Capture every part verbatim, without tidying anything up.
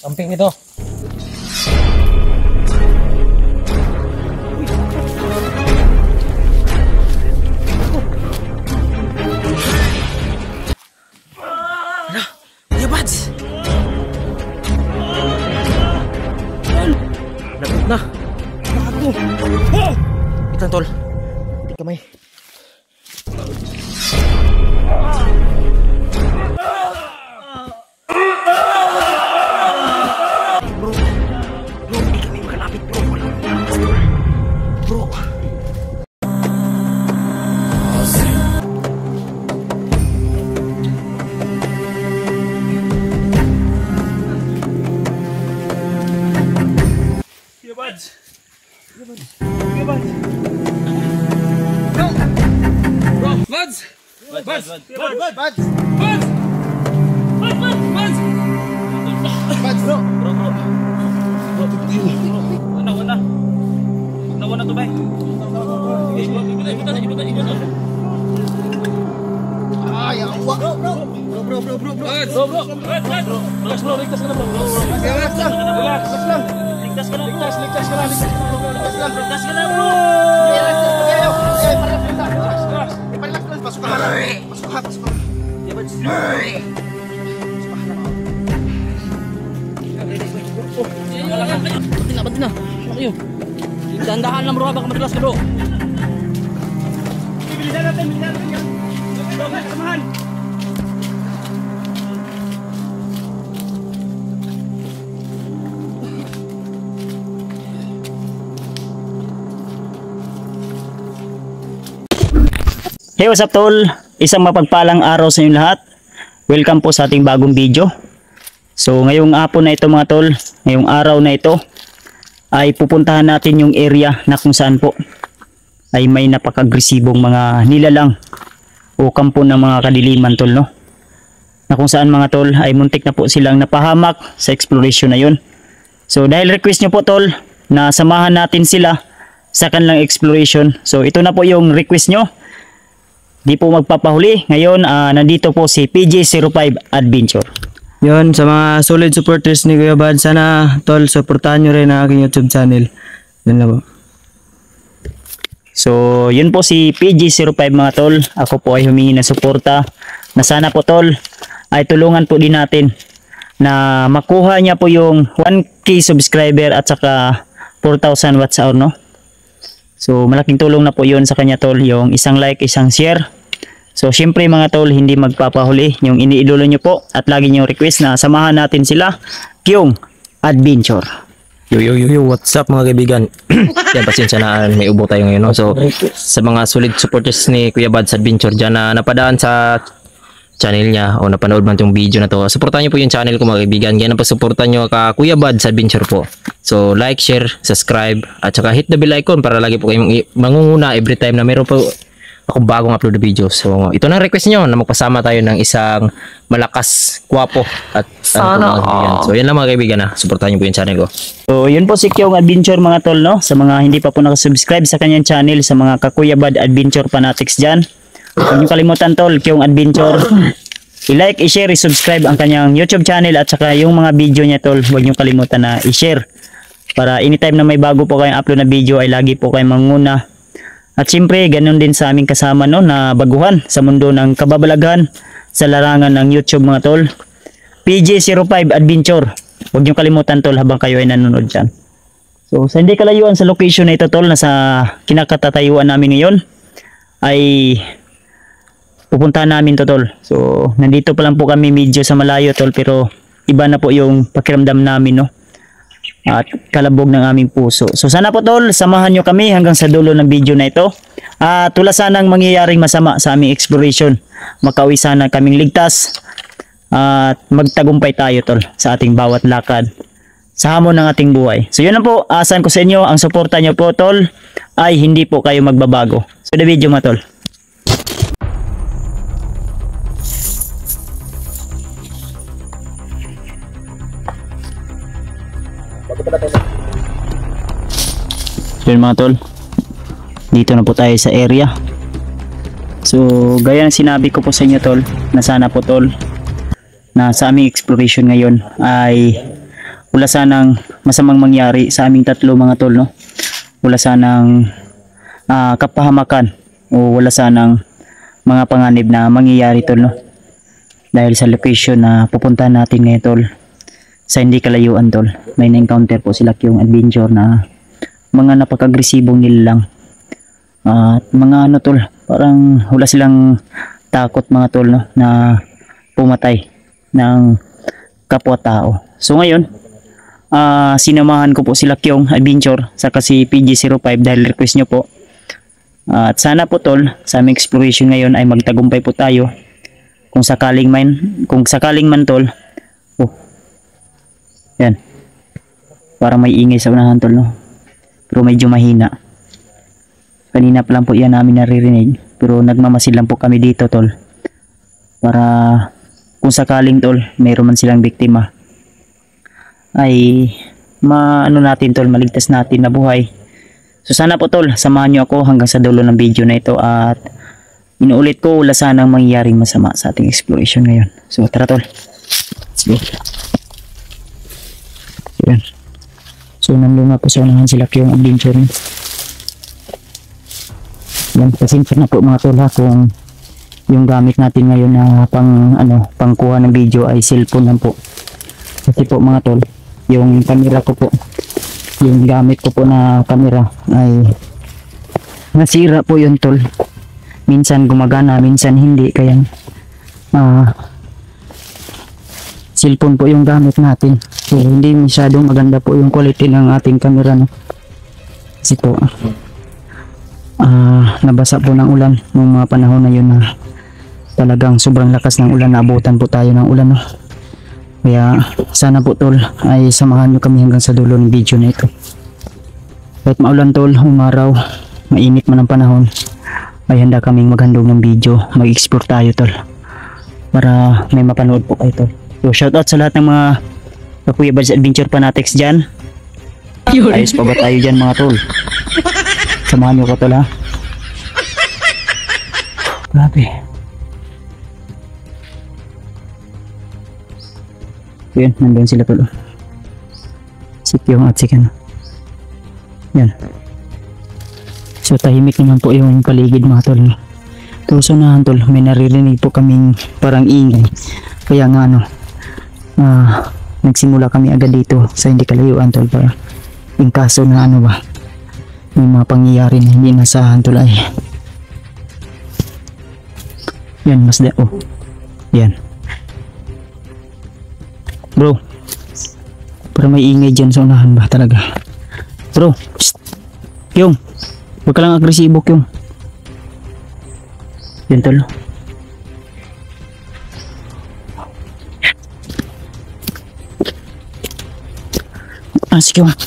Camping ito. Ano? Kuya Bads! Lapit na. Bago. Itan tol. Hindi kamay. Bro, bro, hindi kami makalapit bro. Bro. Kuya Bads. Kuya Bads. Kuya Bads. Bro! Bro! Bads! Bads. Bads! Bads. Bads! Bads. Bads! Bads! Bads! Bads! Bads! Bro! Bro, bro. Bro, Wala, wala. Wala, wala to, bay. Ibutan, ibutan, ibutan, ibutan. Ay, awa. Bro, bro. Bro, bro, bro, bro. Bads! Bro, bro. Bads, Bads! Relax bro, ligtas ka na bro. Relax lang. Relax, relax lang. Ligtas ka na, bro. Ligtas, ligtas ka na, ligtas ka na bro. Ligtas lang. Ligtas ka na, bro. Relax, relax. Ipalax lang. Pasok ka lang. Pasok ka, pasok ka. Kuya Bads. Ba't na, ba't na? Ano kayo? Dahan-dahan lang bro, baka madulas ka bro. Bilisan natin, bilisan natin yan. Bro, samahan. Hey, what's up tol? Isang mapagpalang araw sa inyong lahat. Welcome po sa ating bagong video. So ngayong hapon na ito mga tol, ngayong araw na ito ay pupuntahan natin yung area na kung saan po ay may napaka-agresibong mga nilalang o kampo ng mga kadiliman tol, no? Na kung saan mga tol ay muntik na po silang napahamak sa exploration na yun. So dahil request nyo po tol na samahan natin sila sa kanilang exploration. So ito na po yung request nyo. Di po magpapahuli. Ngayon, uh, nandito po si P J zero five Adventure. Yon, sa mga solid supporters ni Kuya Bad, sana tol, supportahan nyo rin ang aking YouTube channel. Yun lang po. So, yun po si P J zero five mga tol. Ako po ay humingi ng suporta na sana po tol ay tulungan po din natin na makuha niya po yung one K subscriber at saka four thousand watts hour, no? So, malaking tulong na po yun sa kanya tol, yung isang like, isang share. So, syempre mga tol, hindi magpapahuli yung iniidolo nyo po at lagi nyo request na samahan natin sila yung Adventure. Yo yo yo yo, what's up mga kaibigan? Yan, pasensya na, may ubo tayo ngayon, no? So sa mga solid supporters ni Kuya Bad's Adventure dyan na napadaan sa channel niya o napanood man yung video na to, supportan nyo po yung channel ko mga kaibigan. Yan ang pasuportan nyo ka Kuya Bad's Adventure po. So like, share, subscribe at saka hit the bell icon para lagi po kayong mangunguna every time na meron po akong bagong upload na video. So ito na request nyo na magpasama tayo ng isang malakas, kwapo at ano po, mga kaibigan. So yan lang mga kaibigan, ha, supportan nyo po yung channel ko. So yun po si Kyong Adventure mga tol, no? Sa mga hindi pa po nakasubscribe sa kanyang channel, sa mga kakuya Bad Adventure fanatics dyan, huwag nyo kalimutan tol, Kyong Adventure, i-like, i-share, i-subscribe ang kanyang YouTube channel at saka yung mga video niya tol, huwag nyo kalimutan na i-share para anytime na may bago po kayong upload na video ay lagi po kayong manguna. At siyempre, ganun din sa aming kasama, no, na baguhan sa mundo ng kababalaghan sa larangan ng YouTube mga tol, P J zero five Adventure. Huwag nyo kalimutan tol habang kayo ay nanonood dyan. So sa hindi kalayuan sa location na ito tol, na sa kinakatatayuan namin ngayon ay pupuntahan namin to tol. So nandito pa lang po kami medyo sa malayo tol, pero iba na po yung pakiramdam namin, no, at kalabog ng aming puso. So sana po tol, samahan nyo kami hanggang sa dulo ng video na ito. At uh, tula sanang mangyayaring masama sa aming exploration, makauwi sana kaming ligtas at uh, magtagumpay tayo tol sa ating bawat lakad sa hamon ng ating buhay. So yun lang po, asan ko sa inyo, ang suporta nyo po tol ay hindi po kayo magbabago. So the video mga tol. Yun mga tol, dito na po tayo sa area. So gaya ng sinabi ko po sa inyo tol, na sana po tol na sa aming exploration ngayon ay wala sanang masamang mangyari sa aming tatlo mga tol, no? Wala sanang uh, kapahamakan o wala sanang mga panganib na mangyayari tol, no? Dahil sa location na pupuntahan natin ngayon tol, sa hindi kalayuan tol, may na-encounter po sila yung adventure na mga napaka-agresibong nilalang. At uh, mga ano tol, parang wala silang takot mga tol, no, na pumatay ng kapwa-tao. So ngayon, uh, sinamahan ko po sila yung adventure sa kasi P G zero five dahil request nyo po. Uh, at sana po tol, sa aming exploration ngayon ay magtagumpay po tayo. Kung sakaling man, kung sakaling man tol, oh, yan, parang may ingay sa unahan tol, no? Pero medyo mahina. Kanina pa lang po yan namin naririnig, pero nagmamasid lang po kami dito tol, para kung sakaling tol mayroon man silang biktima ay maano natin tol, maligtas natin na buhay. So sana po tol, samahan nyo ako hanggang sa dulo ng video na ito, at inuulit ko, wala sanang mangyayaring masama sa ating exploration ngayon. So tara tol, let's go. Yan. So nandun nga po sa unahan sila yung adventure niya. Yan, pasensya na po mga tol ha kung yung gamit natin ngayon na pang ano, pangkuha ng video ay cellphone lang po. Kasi po mga tol, yung camera ko po, yung gamit ko po na camera ay nasira po yun tol. Minsan gumagana, minsan hindi, kaya uh, cellphone po yung gamit natin. So hindi masyadong maganda po yung quality ng ating camera, no? Kasi po uh, nabasa po ng ulan ng mga panahon na yun na talagang sobrang lakas ng ulan, naabutan po tayo ng ulan, no? Kaya sana po tol ay samahan nyo kami hanggang sa dulo ng video na ito. Kahit maulan tol, umaraw, mainit man ang panahon, ay handa kaming maghandog ng video, mag-explore tayo tol, para may mapanood po kayo tol. So shoutout sa lahat ng mga Kuya Bads Adventure Fanatics dyan. Ayos pa ba tayo dyan mga tol? Samahan nyo ko tol ha. Grabe. Yan, nandun sila tol. Sikyong at sikan. Yan. So tahimik naman po yung paligid mga tol. Tuso na tol, may naririnig po kaming parang ingay. Kaya nga ano, ah, nagsimula kami agad dito sa hindi kalayuan tol, para in kaso na ano ba, may mga pangyayari na hindi nasahan tol ay. Yan, mas de, oh. Yan. Bro, para may ingay dyan sa unahan ba talaga. Bro, psst. Yung, huwag ka lang agresibo yung. Yan tol. Ah, sige yung.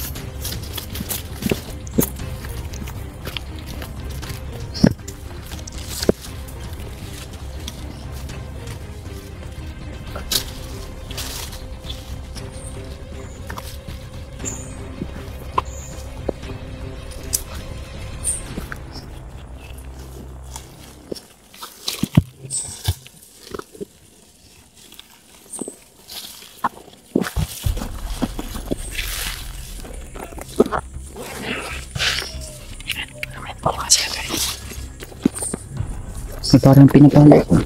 May parang pinapalay ko.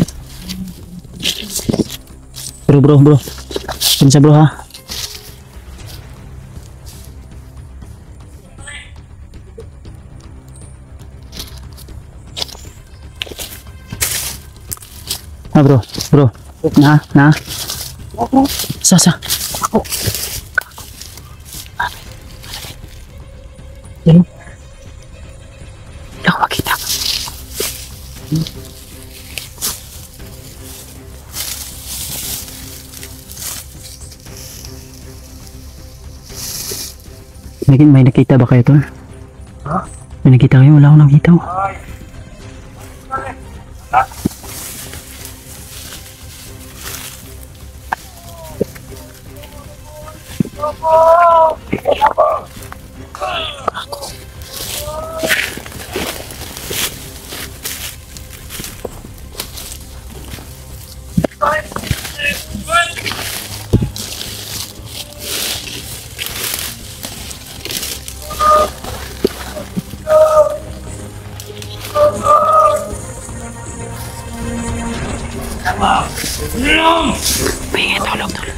Bro bro bro, pinsa bro ha. Ah bro, bro, na na. Sa sa. Ako. Yan. Ako makita. May, may nakita ba kayo tol? Ha? May nakita kayo? Wala akong nakita. Pengen tolong tolong.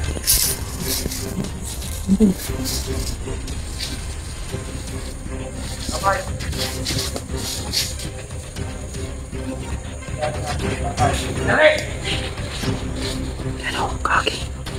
Hello, kaki.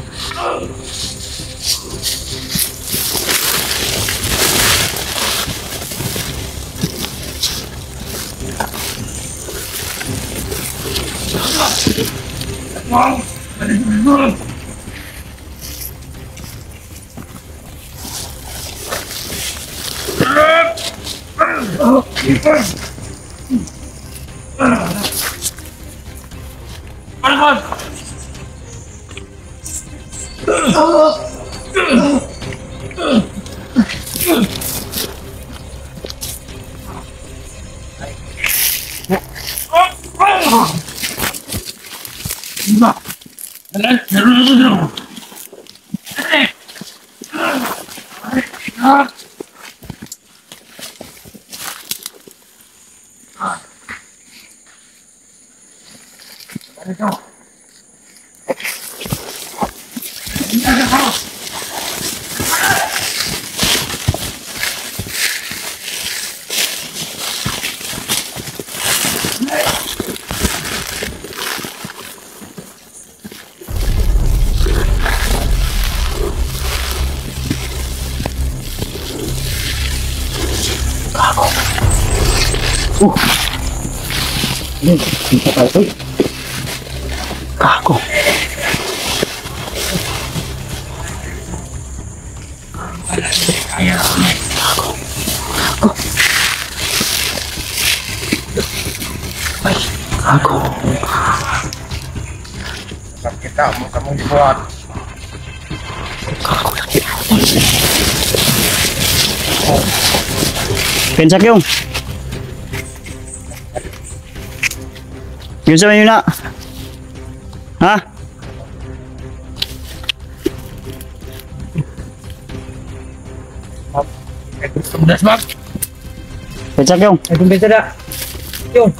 Kago. Kago. Kita mau kamu dibuat. Pensak yung. Yung sa yun na. Ha? Sudah bang. Pensak yung. Itu bisa dah. Yung.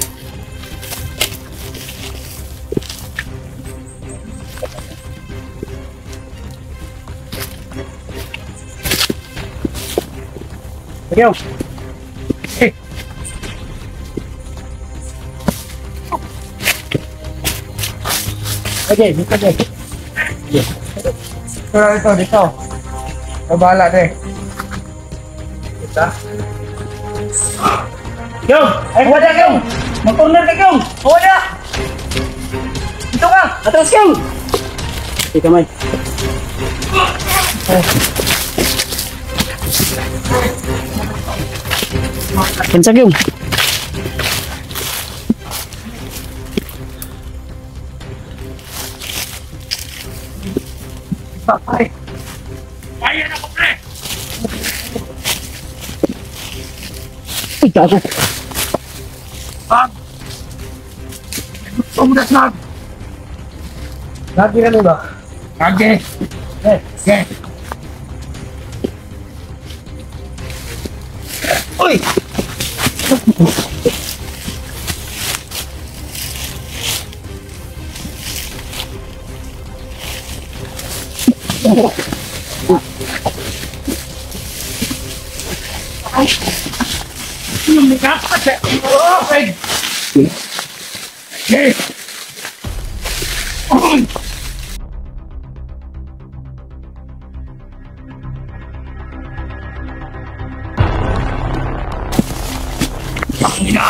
Yung. Oke, buka deh. Iya. Kalau itu, itu. Coba deh. Kita. Yung! Ay, wala yung! Mag-corner ka yung! Wala! Ito ka! Atras yung! Ika may. Pensak yung. Ay. Ayan ako, pre. Uy, gago. Bang. Umudas na. Lagi na ba? Lagi. Eh, eh. Uy. Ay. Yung nagkapat eh. Oh, hey. Hey. Oh. Pangina.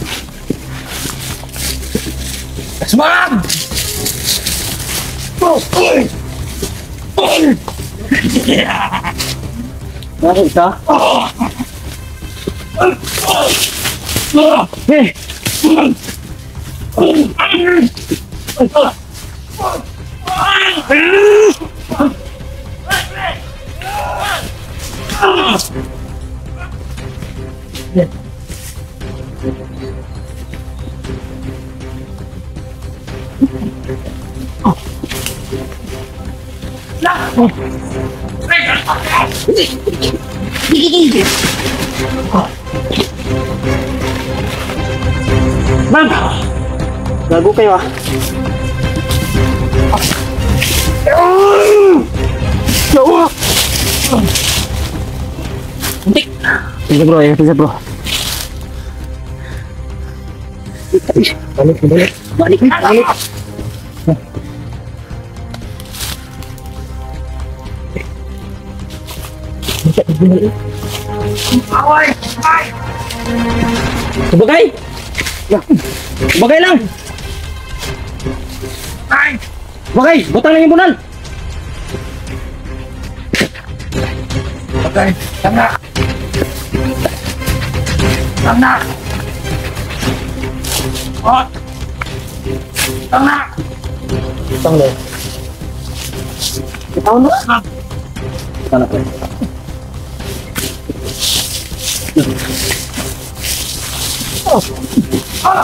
Semangat. Oh, oi. Oi. Bakit ka? Oh. Eh! Bang! Gago kayo ah. Bisa bro, ya bisa bro. Balik, balik, balik, balik. Bagay. Bagay lang. Bagay, butang lang yung bunan. Bagay, tanga. Tanga. Oh. Tanga. Tang lo. Itaw na. Tanga ko. Oh. Ah.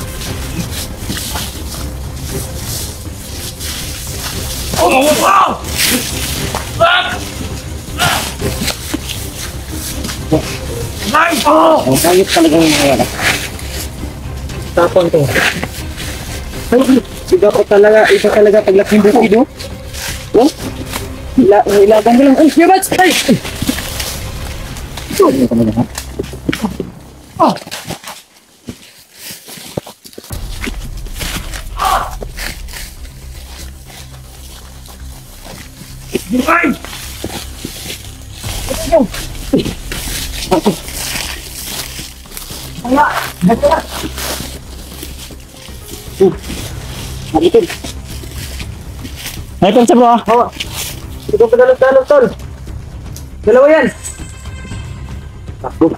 Oh, wow! Ah! Nice! Oh! Ang kayot talaga yung mga yan. Tapon to. Ay, iba ko talaga, iba talaga paglaking bukido. Oh? Ila, ilaban mo lang. Ay, yabats! Ay! Ito, ano ka mo na? Oh! Bukan! Ako! Ako! Wala! Wala! Uh! Nakitin! Nakitin sa bro ah! Hawa! Ito pa dalog-dalog tol! Dalawa yan! Takbo!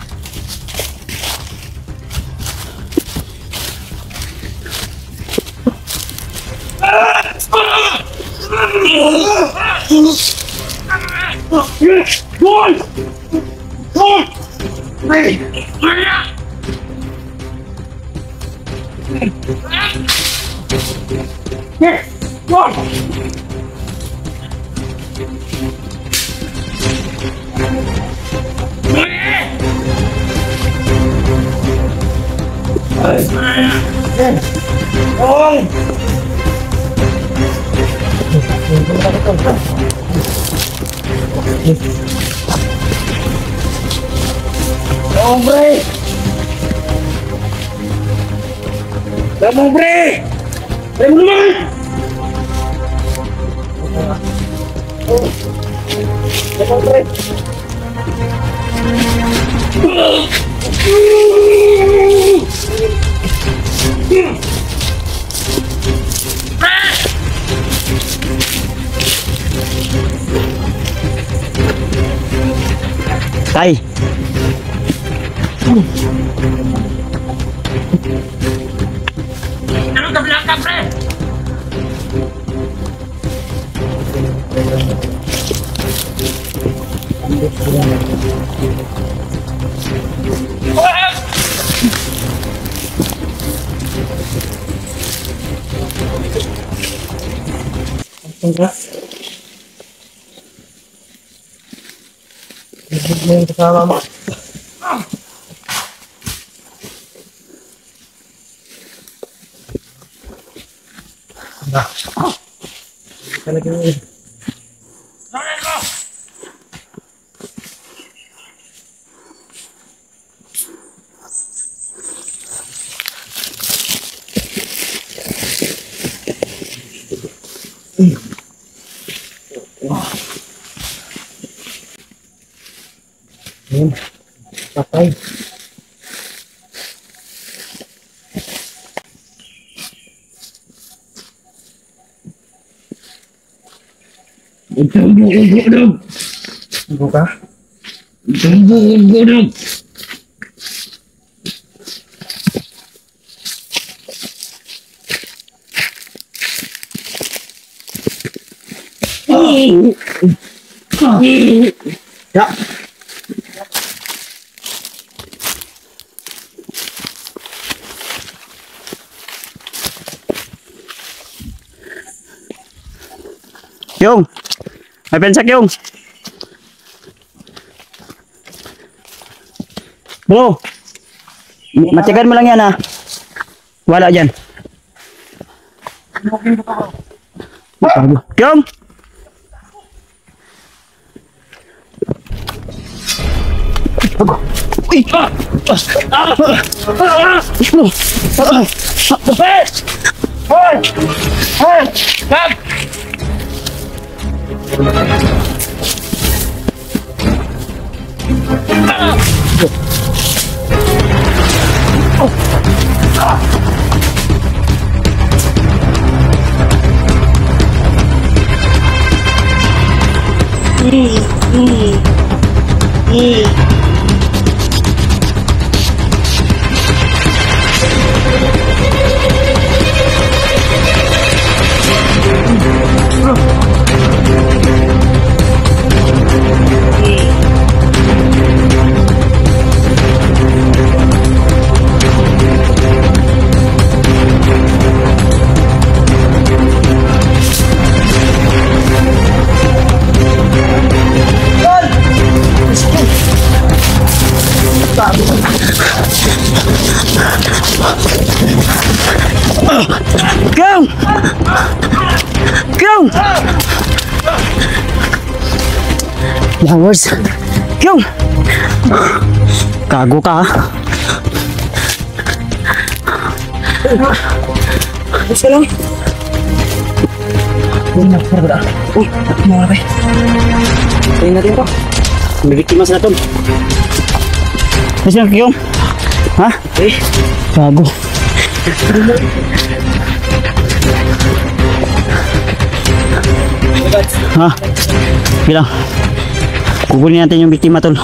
Boy! Boy! Hey! Hey! Boy! Boy! Hombre! Dame hombre! Dame hombre! Dame hombre! Tay. Ano ka belakang, pre? Enggak. Yang kesalahan. Nah. Kita lagi ini. Ini pakai buka ya. Yung, may pensak yung. Bro, matigan mo lang yan ha. Wala dyan. Yung. Uy! Hoy! Hoy! Kag! Kyung! Kyung! Lawars! Kyung! Gago ka ha? Bus ka lang. Uy, nakapara. Uy, nakapara ba? Tayo natin ito. May biktima sa natin. Bus ka lang, Kyung. Ha? Eh, gago. Ha? Bilang. Kukunin natin yung biktima, tol.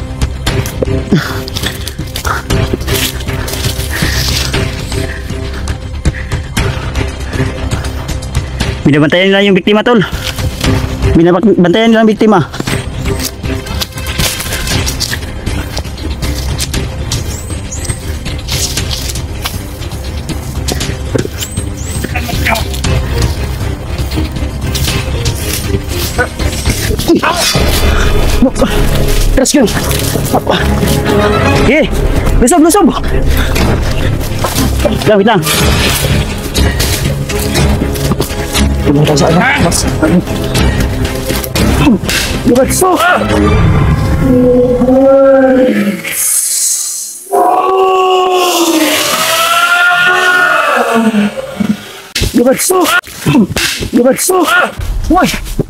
Binabantayan nila yung biktima, tol. Binabantayan nila yung biktima. Terus Kyung. Eh, lusob, lusob. Lang, wait lang. Pumunta sa ano? Mas. Lubat so. Lubat so. Lubat so. Woi.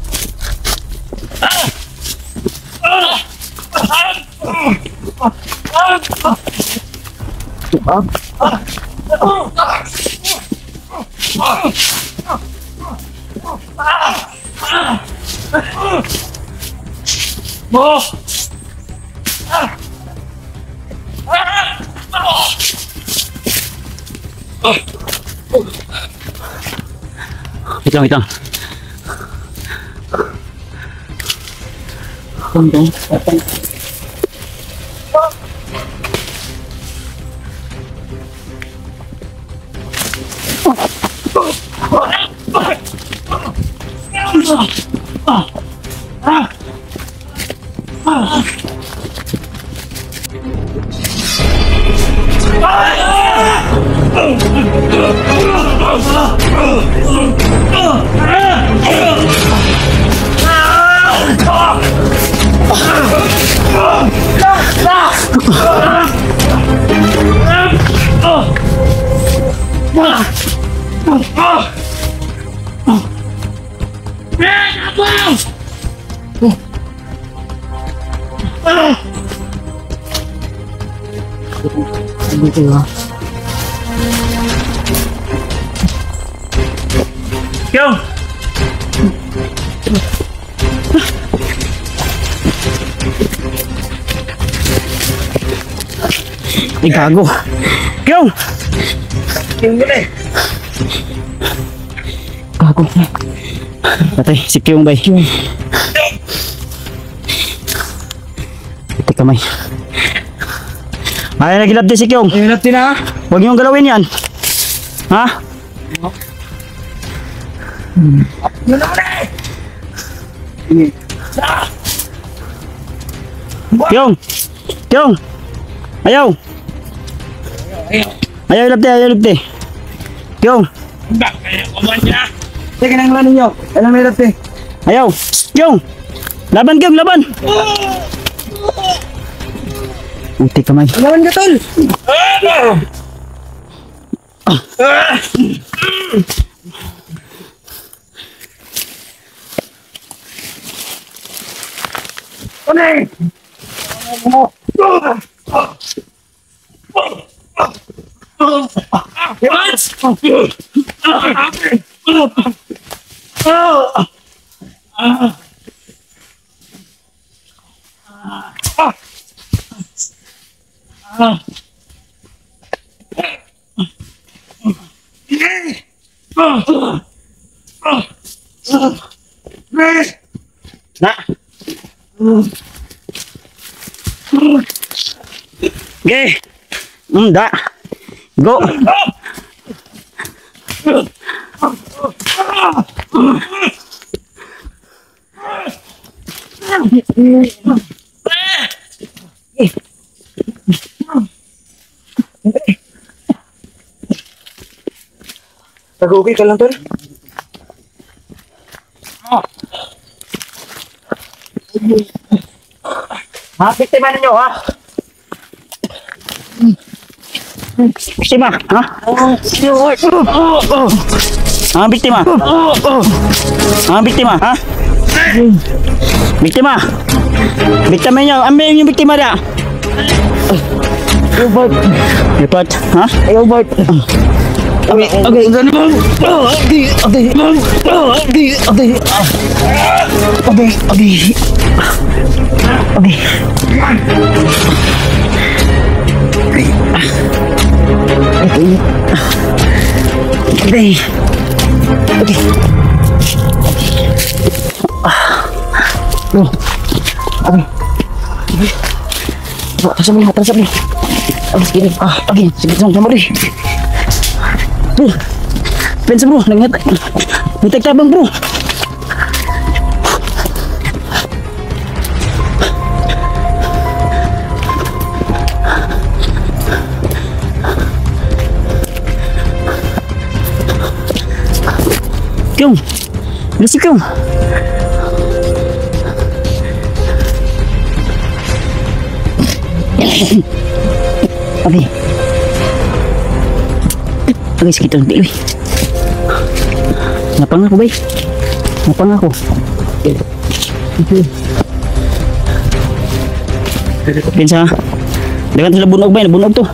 Wait lang, wait lang. Tunggu. Kyung! Ay, gago. Kyung! Kyung mo na eh. Gago. Patay, si Kyung bay. Ito kamay. Ay, nagilap din si Kyung. Ay, natin na. Huwag niyong galawin yan. Ha? Yun naman eh. Kyung! Kyung! Ayaw! Ayaw ilap de, ayaw ilap de. Kyung! Bakit kuman niya? Sige, nang ninyo. Alam mo natin. Ayaw! Kyung! Laban Kyung, laban! Uti kamay. Lawan ka, tol. Na. Okay. Mm, da. Go. Nag-okay ka lang, tol. Ha, biktima ninyo, ha? Biktima, ha? Ha, biktima? Ha, biktima, ha? Biktima? Biktima ninyo, ambil yung biktima dia. Report, ha? Report. Okay, okay, okay, okay, okay, okay, okay, okay, okay. Okay. Okay. Okay. Bro. Okay. Bro, atas mo, atas mo. Abis gini. Ah, okay. Sige, sama sama deh. Bro. Pensa bro, nangat. Nitek tabang bro. Kyung, bila si Kyung? Abi, abi sekitar nanti lebih. Ngapang aku baik? Ngapang aku? Pinsa, dengan sila bunog ba? Bunog to.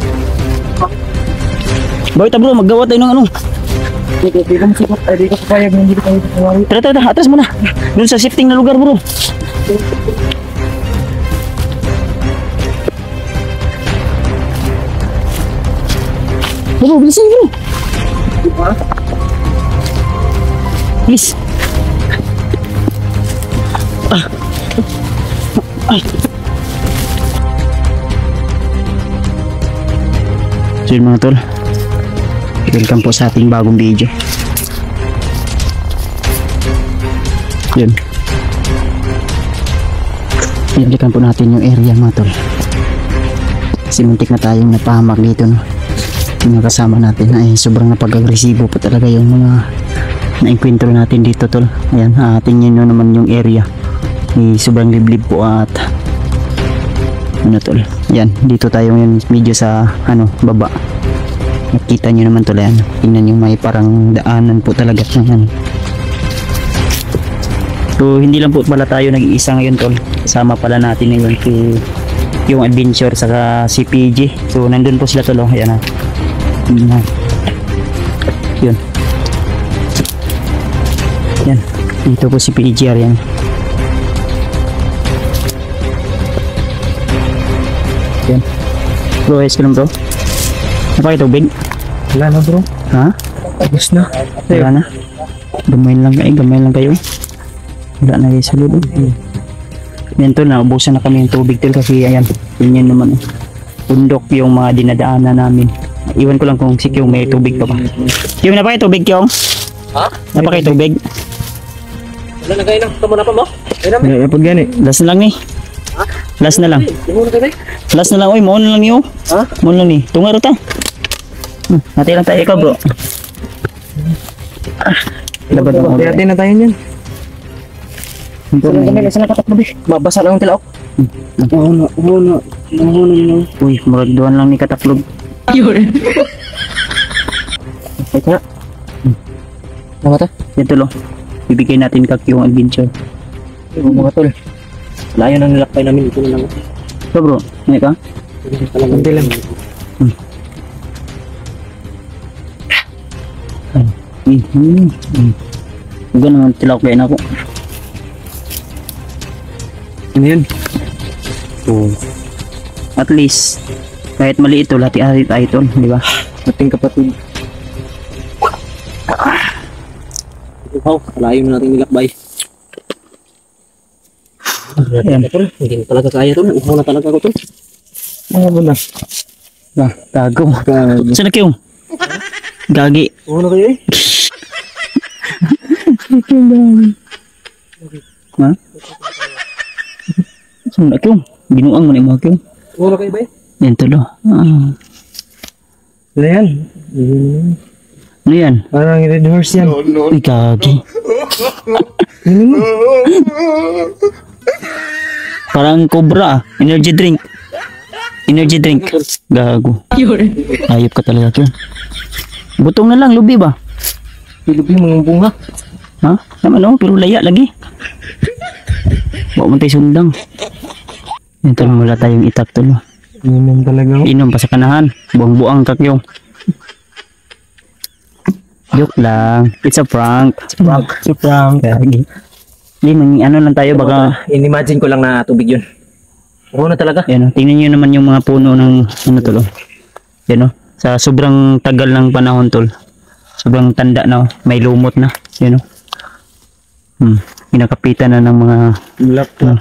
Bawa tablo, maggawa tayo ng ano. Hindi ko masipot. Hindi ko papayag. Hindi ko papayag. Tara, tara, atas muna. Doon sa shifting na lugar, bro. Bro, bilisan, bro. Bilis. Ah. Ay. So yun mga tol, welcome po sa ating bagong video. Yun, pinalikan po natin yung area mga tol, kasi muntik na tayong napahamak dito, no? Yung mga kasama natin ay sobrang napag-agresibo po talaga yung mga na-encuentro natin dito tol. Ayan, uh, tingnan nyo naman yung area, may sobrang liblib po at ano tol. Yan, dito tayo ngayon medyo sa ano, baba. Nakita nyo naman tol, yan. Tingnan nyo, may parang daanan po talaga ng. So hindi lang po pala tayo nag-iisa ngayon tol, kasama pala natin ngayon si yung adventure saka si P G. So nandun po sila tol, oh. Ayan na. Yun. Yan, dito po si P G R yan. Yan. Bro, ayos ka lang bro. Napakitubig? Wala na bro. Ha? Tapos na. Wala na? Gamay lang kayo, gamay lang kayo. Wala na kayo sa loob. Yan tol, naubusan na kami yung tubig tol kasi ayan, yun naman. Bundok yung mga dinadaanan namin. Iwan ko lang kung si Kyung may tubig pa ba. Kyung, napakitubig Kyung? Ha? Napakitubig? Wala na kayo lang. Tamo na pa mo? Ay, pag gani. Last na lang ni. Last na lang. Last na lang. Uy, maon lang niyo. Ha? Maon lang ni. Tunga rin ta. Hmm, natin lang tayo ikaw bro. Ah, dapat mo. Hati-hati na tayo niyan. Sana kami, sana kapat mo. Mabasa lang ang tilaok. Oo na, oo na. Uy, murag duwan lang ni kataklog. Ito. Ano ta? Ito lo. Bibigay natin kak yung adventure. Oh, mga tol. Layo nang nilakbay namin ito na lang. So bro, ano ka? Hindi lang. Hmm. Hmm. Hmm. Huwag naman tilakbayin ako. Ano yun? So, at least, kahit maliit ito, hati-hati tayo ito, di ba? Ating kapatid. Wow, layo na natin nilakbay. Ayan. Hindi na talaga kaya tol. Uhaw na talaga ako tol. Ano ba na? Ah, gago. Saan na kiyong? Gagi. Uhaw na kayo eh. Ha? Saan na kiyong? Binuang mo na yung mga kiyong. Uhaw na kayo ba eh? Yan tulo. Ah. Ano yan? Ano yan? Parang red horse yan. Uy, gagi. Parang cobra ah. Energy drink. Energy drink. Gago. Ayop ka talaga kiyong. Butong na lang, lubi ba? Pilubi mga bunga. Ha? Naman oh, pero laya lagi. Bawa mo tayo sundang. Yan tulo, wala tayong itak tulo. Inom talaga ako. Inom pa sa kanahan. Buang-buang kakyong. Joke lang. It's a prank. It's a prank. It's a prank. Gagi. Hindi, mang- ano lang tayo baka. In-imagine ko lang na tubig yun. Oo na talaga. Yan o, tingnan nyo naman yung mga puno ng ano tol. Oh. Yan o, sa sobrang tagal ng panahon tol. Sobrang tanda na, oh. May lumot na. Yan o. Hmm, kinakapitan na ng mga Bulak na.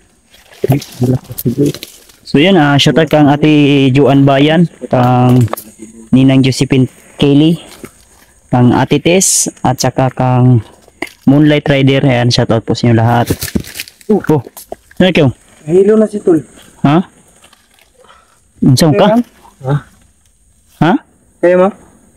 So yan, ah, shoutout kang Ate Joan Bayan, kang Ninang Josephine Kelly, kang Ate Tess, at saka kang Moonlight Rider. Ayan, shoutout po sa inyo lahat. Oh, oh. Ano kayo? Hilo na si tol. Ha? Saan ka? Ha? Ha? Kaya mo?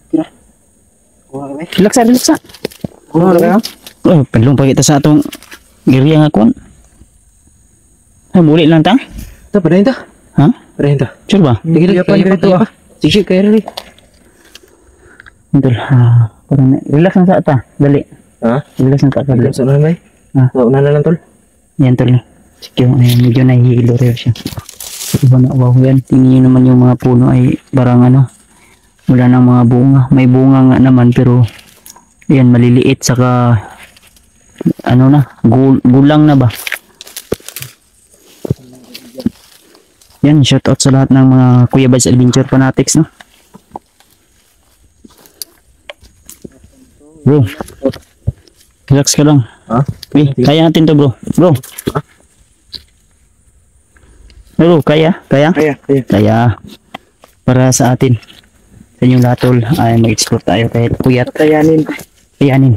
Relax ah, relax ah. Oo na kayo? Oh, palong pa kita sa atong area nga kon. Ah, muli lang ta? Ito, padahin ta. Ha? Padahin ta. Sure ba? Sige, kaya pa, kaya pa. Sige, kaya rin. Betul. Ha, parang na- relax lang sa ata. Dali. Ha? Relax lang sa ata. Dali. Saan na lang, Ha? Oo na lang, tol. Yan tol. Sige, ay, medyo nahihilo rin siya. Diba na, wow yan. Tingin nyo naman yung mga puno ay parang ano, wala nang mga bunga. May bunga nga naman pero yan, maliliit saka ano na, gul gulang na ba? Yan, shoutout sa lahat ng mga Kuya Bads Adventure Fanatics, no? Bro, relax ka lang. Ha? Eh, kaya natin to bro. Bro. Bro, kaya? Kaya? Kaya, kaya. Kaya. Para sa atin. Sa inyong lahat tol, ay mag-explore tayo kahit puyat. Kayanin. Kayanin.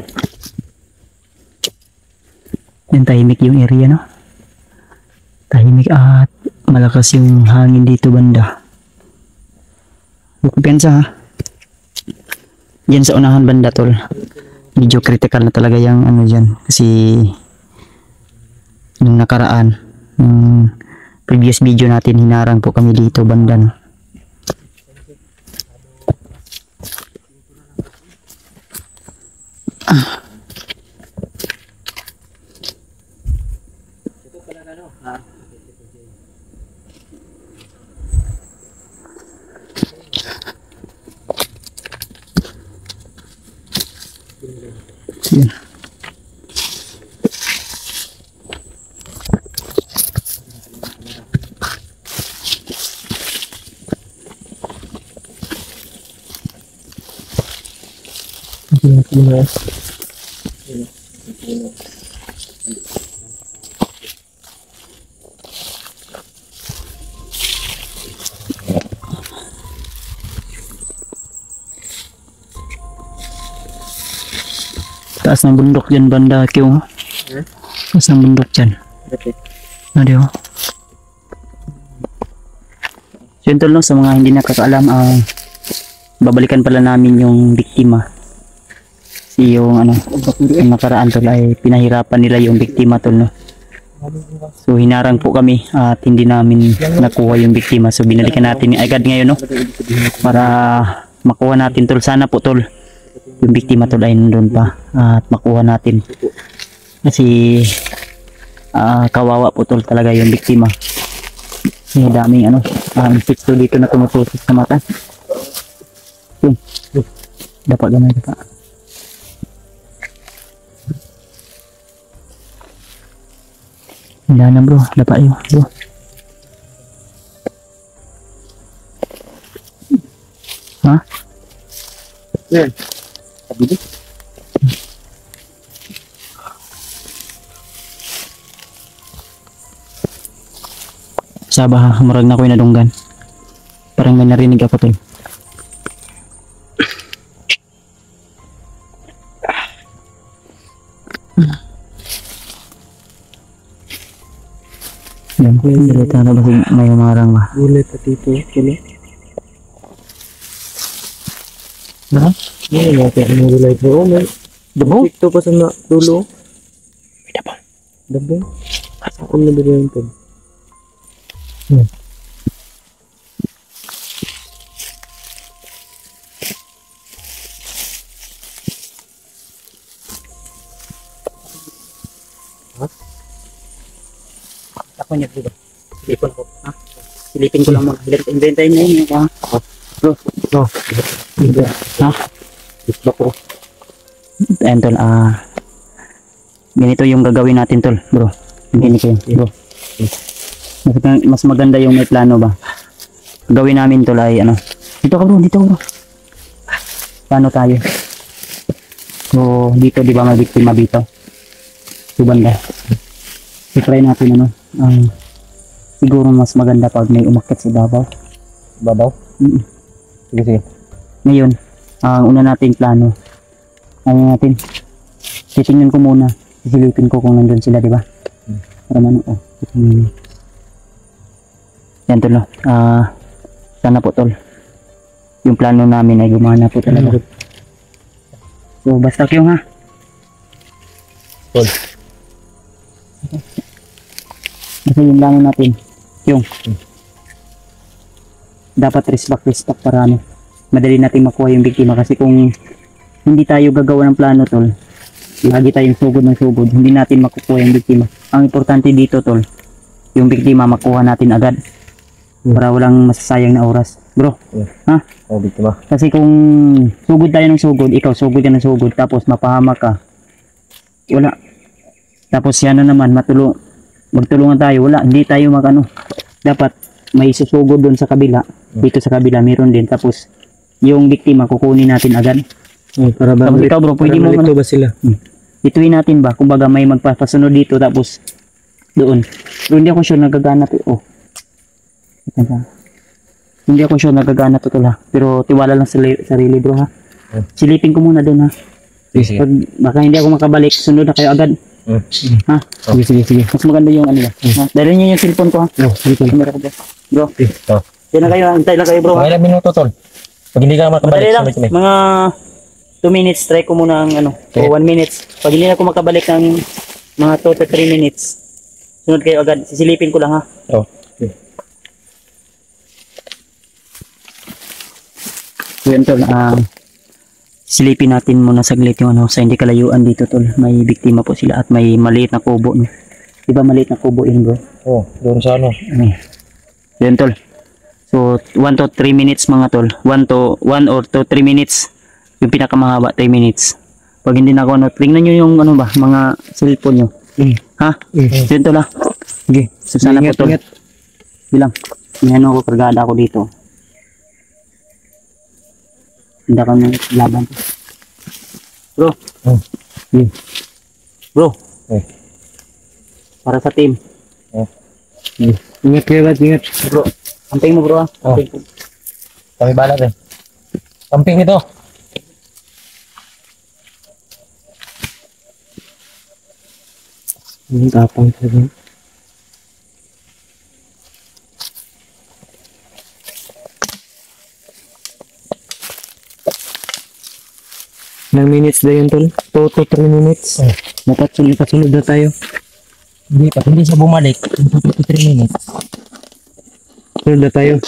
Yan, tahimik yung area, no? Tahimik at malakas yung hangin dito banda. Kumpiyansa ha. Yan sa unahan banda tol. Medyo critical na talaga yung ano dyan. Kasi nung nakaraan, nung previous video natin, hinarang po kami dito banda, no? Ah. Yan. Taas ng bundok dyan banda Kyo. Taas ng bundok dyan. Ano diyo? So yun tol, no, sa mga hindi nakakaalam, uh, babalikan pala namin yung biktima. Si yung ano, yung nakaraan tol ay pinahirapan nila yung biktima tol, no. So hinarang po kami at hindi namin nakuha yung biktima. So binalikan natin agad ngayon, no? Para makuha natin tol. Sana po tol yung biktima tol ay nandun pa at makuha natin. Kasi ah, kawawa po tol talaga yung biktima. May daming ano, um, fix to dito na tumutusok sa mata. Yun. Dapat ganun dapat. Hindi na bro, dapat yun bro. Ha? Yan. Kabili. Sabah, marag na ko inadunggan. Parang may narinig ako tol. Yan, dito na ba may marang ba? Ulit at ito. Ulit. Ha? Hindi natin ang gulay po. Oh, may Dabo? ito pa sa na, dulo. May dabo. Dabo? Saan na dito yung pen? Ako niya dito. Silipin ko. Ha? Silipin ko lang muna. Inventayin niya yun. Ha? Bro. No. Ha? Gusto ko. Ayan tol. Ah, ganito yung gagawin natin tol. Bro. Hindi ko yun. Bro. Mas, mas maganda yung may plano ba. Gawin namin tol ay ano. Dito ka bro. Dito bro. Plano tayo. So dito di ba may biktima dito. Subanda. I-try natin ano. Um, siguro mas maganda pag may umakyat sa babaw. Babaw? Mm. Sige, sige. Ngayon, ang una nating plano, ano natin, titingnan ko muna, sisilipin ko kung nandun sila, di ba? Para man, oh, titingnan. Yan tol, no? Ah, sana po tol, yung plano namin ay gumana po talaga. So, basta yung ha? Tol. Basta yung plano natin, yung, dapat respect respect para ano, madali natin makuha yung biktima. Kasi kung hindi tayo gagawa ng plano tol, lagi tayong sugod ng sugod, hindi natin makukuha yung biktima. Ang importante dito tol, yung biktima makuha natin agad para walang masasayang na oras bro. Ha? Oh, biktima. Kasi kung sugod tayo ng sugod, ikaw sugod ka ng sugod, tapos mapahamak ka, wala. Tapos yan na naman, matulong, magtulungan tayo, wala, hindi tayo magano. Dapat may susugod doon sa kabila, dito sa kabila meron din, tapos yung biktima kukunin natin agad. Oh, para ba? Tapos ikaw bro, pwede mo Ito ba sila? ituin natin ba, kumbaga may magpapasunod dito, tapos doon. Pero hindi ako sure nagagana to. Oh. Hindi ako sure nagagana to tula. Pero tiwala lang sa sarili bro ha. Silipin ko muna doon ha. Sige, sige. Pag baka hindi ako makabalik, sunod na kayo agad. Mm. Ha? Sige, sige, sige. Mas maganda yung ano ba. Ha? Dahil niyo yung cellphone ko ha. No, cellphone. Camera ko bro. Bro, Ito. yan na kayo, hintay lang kayo bro ha. Mga ilang minuto, tol. Pag hindi ka makabalik, Madali lang, sunod kami. mga two minutes, try ko muna ang ano, Okay. o one minutes. Pag hindi na ako makabalik ng mga two to three minutes, sunod kayo agad, sisilipin ko lang ha. Oh. So yun tol, ah, silipin natin muna saglit yung ano, sa hindi kalayuan dito tol. May biktima po sila at may maliit na kubo. No? Diba maliit na kubo yun bro? Oh, doon sa ano. Ano? Yun tol. So one to three minutes mga tol. one to one or to three minutes. Yung pinakamahaba three minutes. Pag hindi na ako ano, tingnan nyo yung ano ba, mga cellphone nyo. Mm. Ha? Mm. Yun tol ha. Sige. So sana po Ingat, tol. ingat. Bilang. May ano ako, kargada ako dito. Hindi ka nang laban. Bro. Oh. Hmm. Bro. Eh. Para sa team. Ingat kayo lahat, ingat. Bro. Amping mo bro ha. Oh. Amping ko. Kami balat eh. Camping ito. Ang tapang talaga. Ilang minutes na yun tol? two to three minutes. Oh. Dapat sunod, kasunod na tayo. Hindi pa, hindi siya bumalik. fifty-three minutes. Sunod na tayo.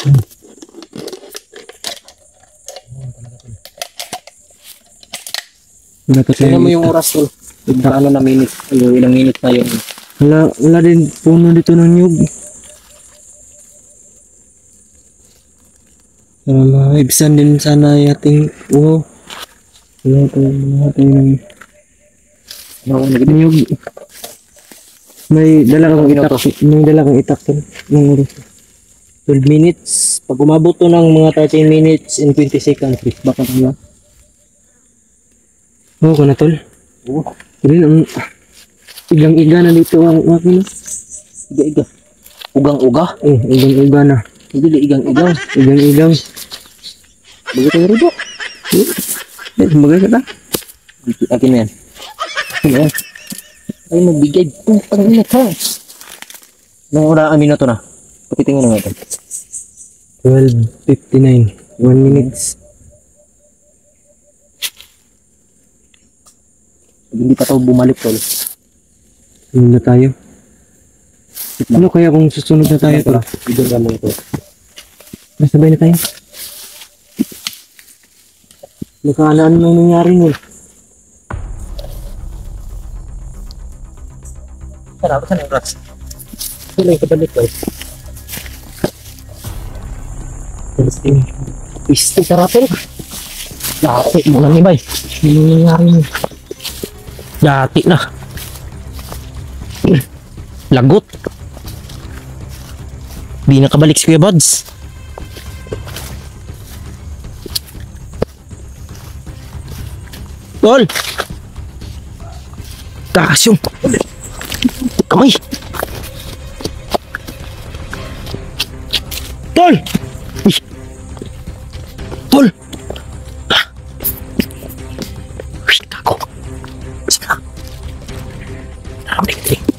Wala pa tayo. Tingnan mo yung oras ko. Ano na minute, ano, ilang minute na yun. Wala, wala din puno dito ng nyug. Para maibsan din sana yung ating uho. Wala tayo, wala tayo ng nyug. May dala kang itak. May dala kang itak. Ng oras. twelve minutes. Pag umabot to ng mga thirteen minutes and twenty seconds, baka na. Oo ko na tol. Oo. Rin ang igang-iga na dito ang makina. Iga-iga. Ugang-uga. Eh, igang-iga na. Hindi, igang-igang. Igang-igang. Bago tayo ribo. Eh, bagay ka ta? Akin na yan. Akin na yan. Ay, magbigay. Putang ina ka. Nung una, minuto na. Pakitingin na natin. twelve fifty-nine. one minutes. Pag hindi pa ito bumalik, tol. Sunod na tayo. Ano kaya kung susunod na tayo tol? Bigyan ka mo ito. Masabay na tayo. Nakaanaan mo nangyari nun. Sarap, saan yung rats? Saan yung kabalik, tol? Isti sarap, tol. Dati mo na ni Bay. Hindi nangyari mo. Dati na. Lagot. Di nakabalik si Kuya Buds. Tol! Takas yung kamay. Tol! Uy! Tol! Ah! Uy, kago. Sige na. Naramdaman ko din.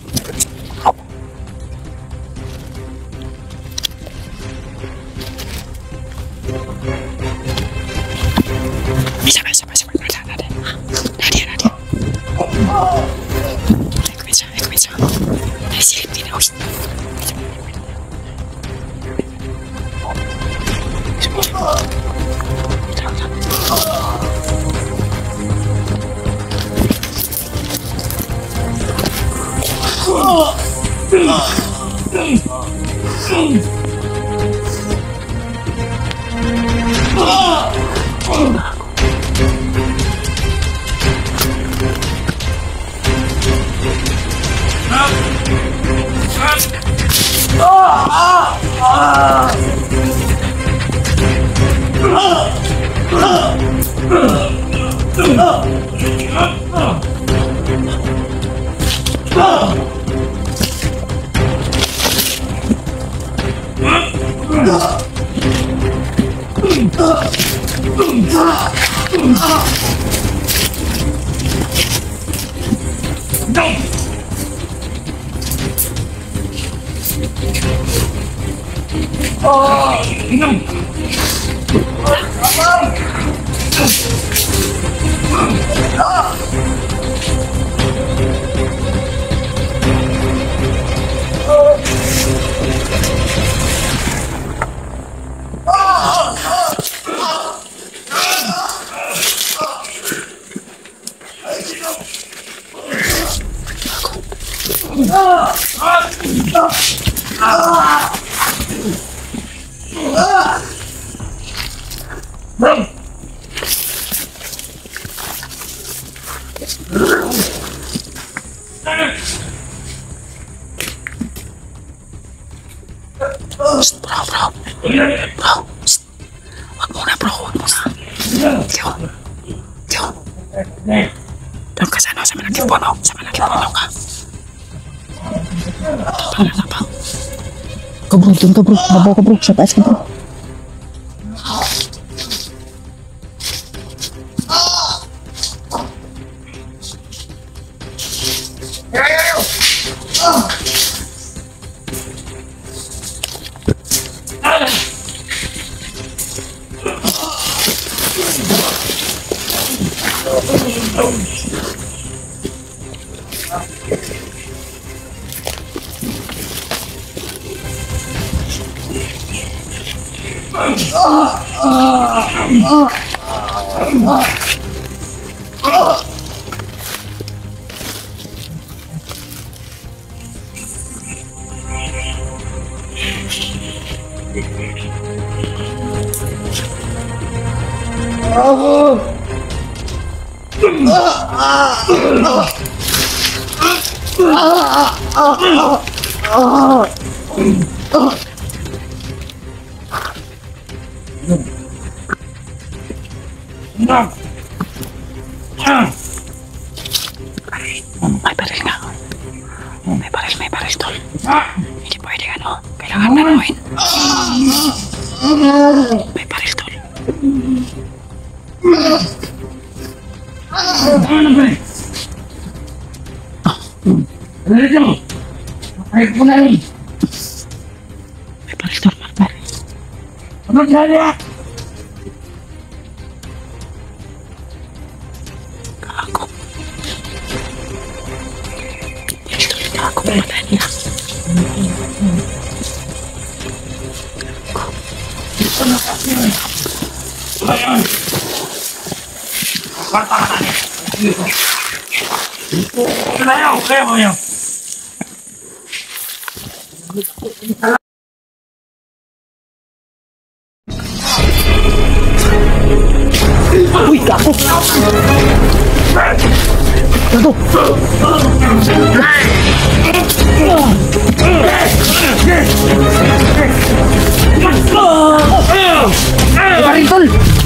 Bisa, bisa, bisa. Nadia, Nadia. Nadia, Nadia. Eko bisa, eko bisa. Ay, silip din ako. Bro, bro. Bro. Psst. Wag muna, bro. Wag muna. Tiyo. Tiyo. Doon ka sa ano, sa malaking puno. Sa malaking puno ka. Tapang na, tapang. Ka bro, doon ka bro. Babaw ka bro. Sa taas ka bro. May baril nga. May baril, may baril, tol. Hindi pwede ano. Kailangan nanuhin. May baril, tol. Ano ba eh? Ano dito? Ay, punahin. May baril, tol. May baril. Ano dyan? Gago. Gago, patay niya. Uy, gago! Gago! Baril, tol!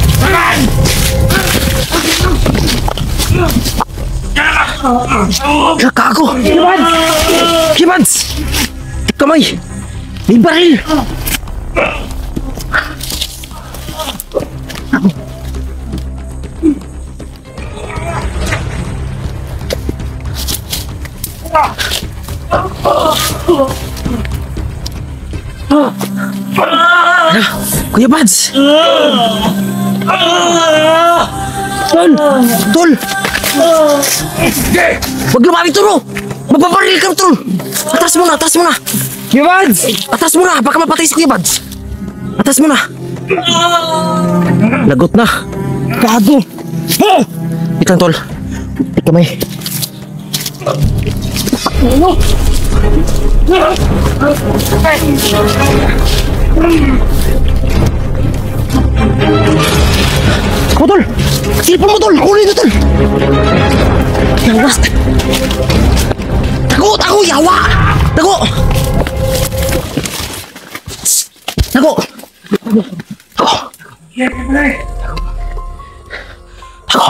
Gago! Kibans! Kibans! Kamay! May baril! Kuya Bads! Tol! Tol! Huwag lumami, Tol! Magpaparil ka, Tol! Atas mo na! Atas mo na! Kuya Bads! Atas mo na! Baka mapatay si Kuya Bads! Atas mo na! Lagot na! Gago! Wait lang, Tol! Wait kamay! Ako, Tol! Silpon mo, Tol! Kunin na, Tol! Yawas! Tago! Tago! Yawa! Tago! Tago! Tago! Tago!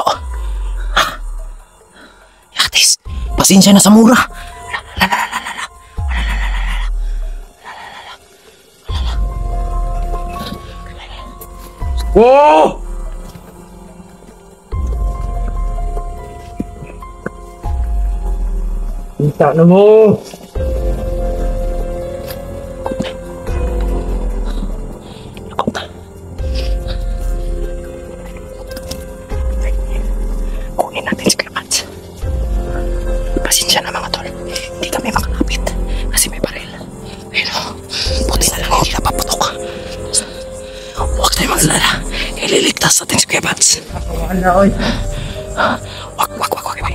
Yatis! Pasensya na sa mura! Oh! Kita na mo! Kunin natin si Kuya Bads. Pasensya na mga tol. Hindi kami makalapit. Kasi may baril. Pero, buti na lang hindi napaputok. Huwag tayo maglala. Ililigtas natin si Kuya Bads. Wag, wag, wag, wag, wag.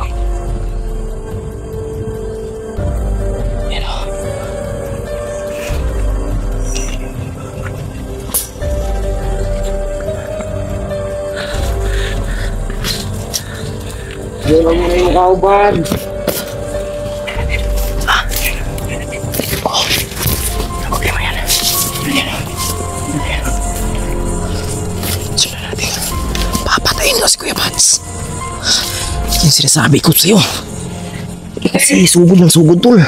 Pero, Yan mo na yung kauban! ah. Oh, problema yan. Yan. Yan. Sunod natin. Papatayin ko si Kuya Bads. Yung sinasabi ko sa'yo. Kasi sugod ng sugod, tol.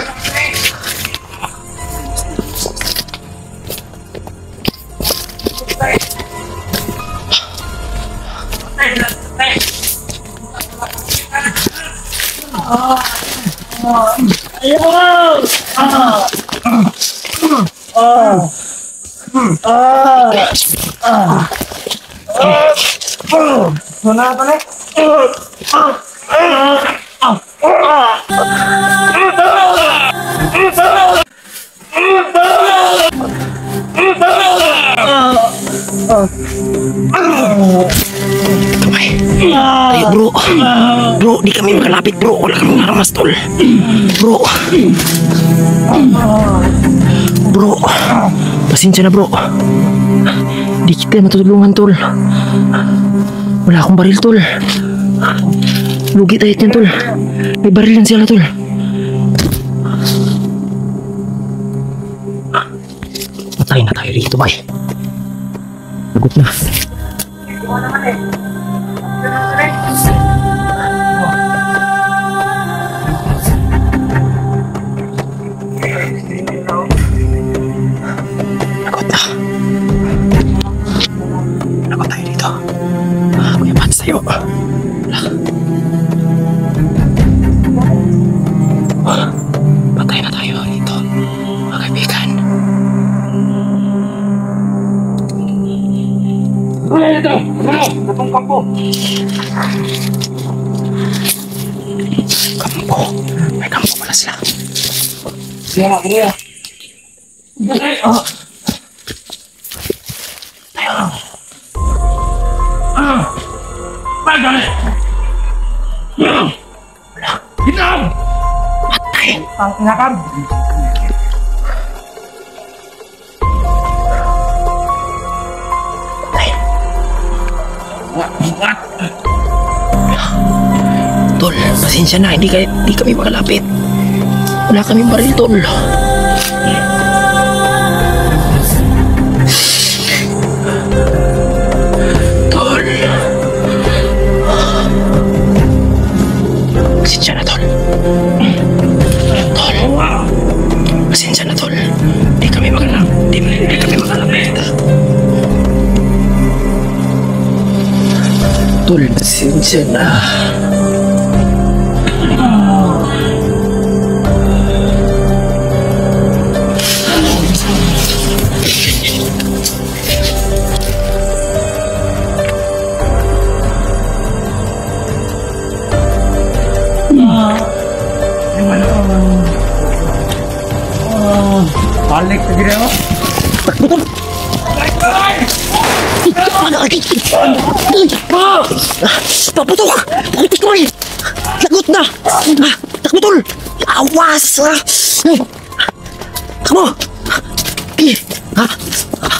Mana apa nih? Kamay. Ayo bro. Bro, di kami makalapit bro. Wala kami naramas tol. Bro. Bro. Pasensya na bro. Di kita matutulungan tol. Wala akong baril tol. Lugi tayo yan tol. May barilan sila tol. Patay na tayo rito bay. Lagot na. Lagot na. Lagot tayo dito. Kuya Pats tayo. Patay na tayo dito, mga kaibigan. Ano ito? Ano? Itong kampo. Kampo. May kampo pala sila. Kaya, kaya. Tayo. Ah! Pagdali! Ginam! Patay. Ang inakam. Patay. Tol, pasensya na. Hindi, kayo, hindi kami makalapit. Wala kami baril, tol. Tol. Pasensya na, tol. Tol. Pasensya na, tol. Hindi kami makalapit. Hindi, hindi kami makalapit. Tol, pasensya na. Balik ke gini, oh. Paputok! Paputok ko eh! Lagot na! Ah, takbo tol! Awas! Ah. Takbo! Eh, ha? Ah.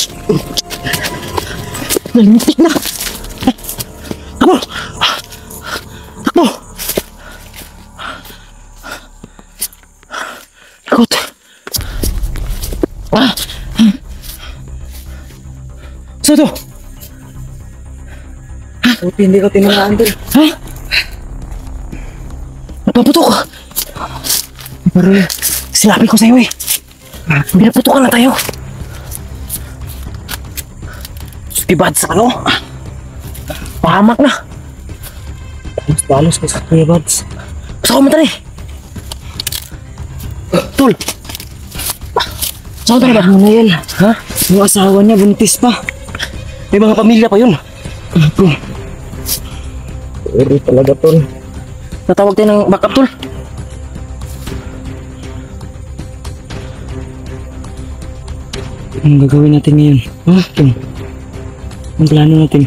Nalintik na! Takbo! Takbo! Lagot! Ah! Saan to? Buti hindi ko tinamaan tol. Ha? Nagpaputok! Pero Sinabi ko sa'yo eh. Pinaputukan na tayo. Skibad sa ano? Pahamak na. mas balos ka sa Kuya Bads. Gusto ko matari. Tol. Saan tayo ba? Ano na yan? Ha? Yung asawa niya buntis pa. May mga pamilya pa yun. Ito. Pero talaga tol. Tatawag tayo ng backup tol. Anong gagawin natin ngayon? Ha? Ito. Ang plano natin.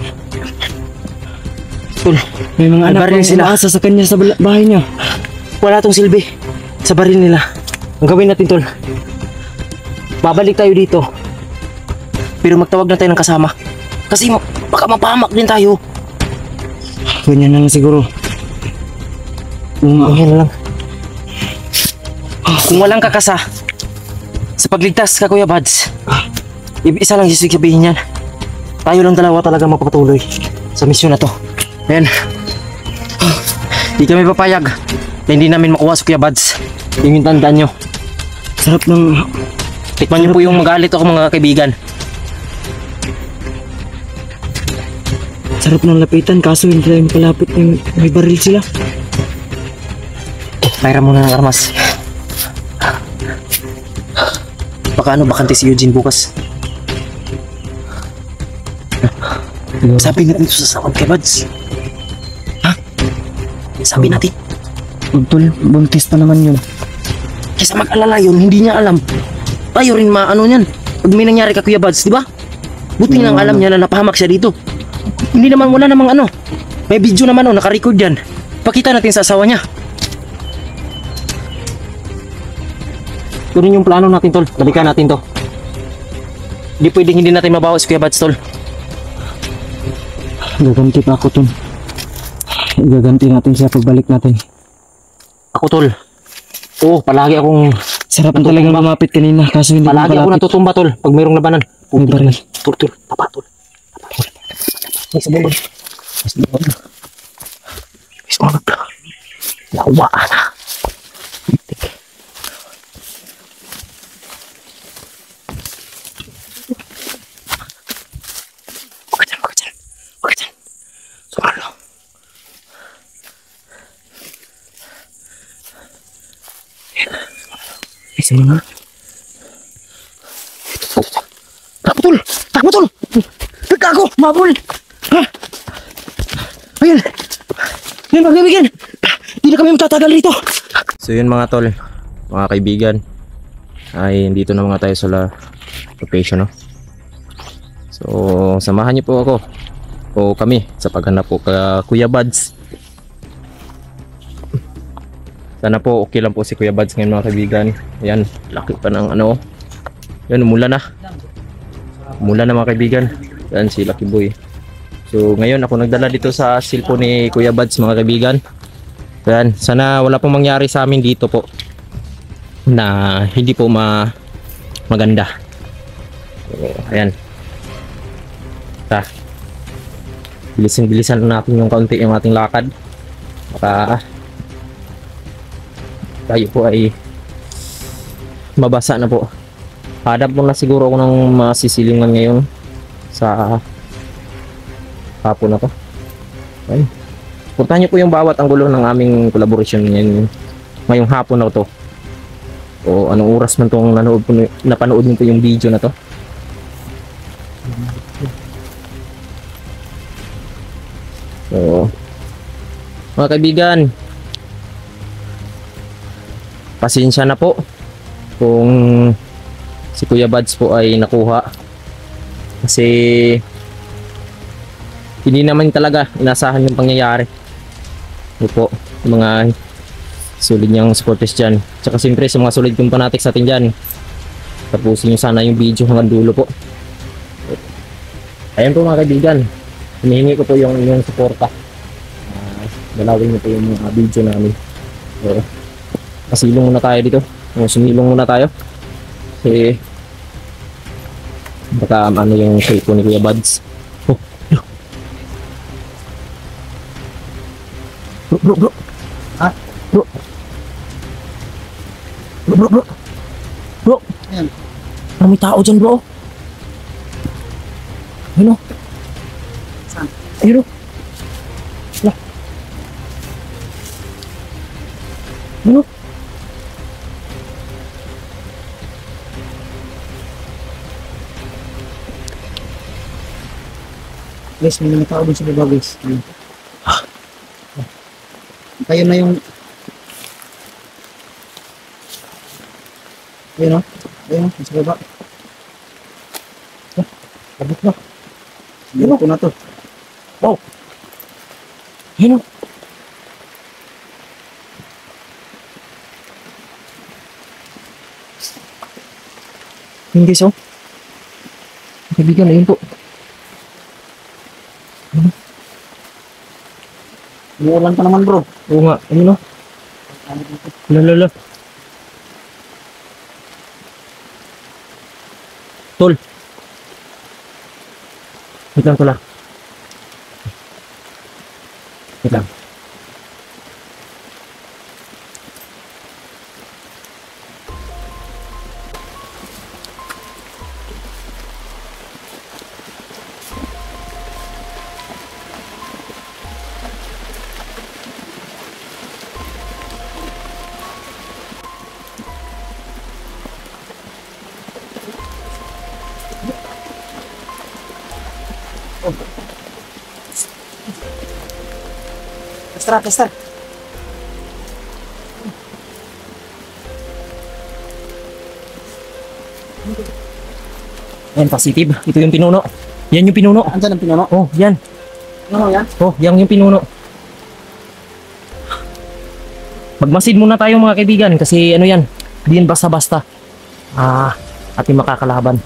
Tol. May mga anak baril pang sila. umaasa sa kanya sa bala- bahay niya. Wala tong silbi sa baril nila. Ang gawin natin tol, babalik tayo dito. Pero magtawag na tayo ng kasama. Kasi ma- baka mapahamak din tayo. Ganyan na lang siguro. Kung yan na lang. Kung walang kakasa sa pagligtas ka Kuya Bads, isa lang sasabihin yan. Tayo lang dalawa talaga magpapatuloy sa misyon na to. Ayan. Di kami papayag na hindi namin makuha sa Kuya Bads. Yung tandaan nyo. Sarap ng... Tikman nyo po yung magalit ako mga kaibigan. Sarap ng lapitan kaso hindi tayo makalapit. May, may baril sila. Mayra muna ng armas. Baka ano, bakante si Eugene bukas. Sabi natin ito sa sakot kay Bads. Ha? Sabi natin. Tol, buntis pa naman yun. Kaysa mag-alala yun, hindi niya alam. Tayo rin maano niyan. Pag may nangyari ka Kuya Bads, di ba? Buti lang alam niya na napahamak siya dito. Hindi naman, wala namang ano. May video naman oh, naka-record yan. Pakita natin sa asawa niya. Tunin yung plano natin, tol. Balikan natin to. Hindi pwedeng hindi natin mabawas, Kuya Bads, tol. Gaganti pa ako, tol. Gaganti natin siya pagbalik natin. Ako, tol. Oo, palagi akong... Sarap talaga lumapit kanina kaso hindi Palagi ako malapit. natutumba, tol. Pag mayroong labanan. May baril. Tol, tol. Tapa, tol. May sabon, tol. May sabon. May sabon, tol. Nawaan na. Huwag ka dyan, huwag ka dyan. Huwag ka dyan. Sumalo. Isa mo na. Takbo, tol! Takbo, tol! Nagkago! Mabul! Ha? Ayan! Ayan, mga kaibigan! Hindi na kami matatagal rito! So yun mga tol, mga kaibigan, ay dito na mga tayo sa la location, no? So samahan niyo po ako o kami sa paghanap po ka Kuya Bads. Sana po okay lang po si Kuya Bads ngayon mga kaibigan. Ayan, laki pa ng ano. Yan, umulan na. Umulan na mga kaibigan. Yan si Lucky Boy. So ngayon ako nagdala dito sa cellphone ni Kuya Bads mga kaibigan. Ayan, sana wala pong mangyari sa amin dito po na hindi po ma maganda. So, ayan. Ta. Bilisan-bilisan natin yung kaunti yung ating lakad. Baka tayo po ay mabasa na po. Hadap mo na siguro ako ng masisilingan ngayon sa hapon na to. Ayun. Puntahan niyo po yung bawat anggulo ng aming collaboration ngayon ngayong hapon na to. O anong oras man tong nanood po, napanood niyo po yung video na to. So, mga kaibigan, pasensya na po kung si Kuya Bads po ay nakuha kasi hindi naman talaga inasahan yung pangyayari. Ito po yung mga solid niyang supporters dyan, tsaka siyempre sa mga solid kong fanatics sa atin dyan, tapusin nyo sana yung video hanggang dulo po. Ayan po mga kaibigan, hinihingi ko po yung inyong suporta, uh, dalawin nyo po yung mga video namin. So, pasilong muna tayo dito. O, sumilong muna tayo. Kasi baka ano yung shape ko ni Kuya Bads. Oh, bro, bro, bro. Ha? Bro. Bro, bro, bro. Bro. Ayan. Ano may tao dyan, bro? Ayun o. Saan? Ayun o. Wala. Ayun o. Guys, may mga tao dun sa baba, guys. Kayo na yung... Ayun o. Ayun o, sa baba. Ah, labot na. Ayun ko na to. Wow. Ayun o. Yun guys o. Kaibigan, ayun po. Umuulan pa naman, bro. Oo nga, ayun o. Lalala. Tol. Wait lang, tol ah. Wait lang. Extra, extra. Ayan, positive. Ito yung pinuno. Yan yung pinuno. Ansan ang pinuno? Oh, yan. Ano yan? Oh, yan yung pinuno. Magmasid muna tayo mga kaibigan kasi ano yan, di yan basta-basta. Ah, ating makakalaban.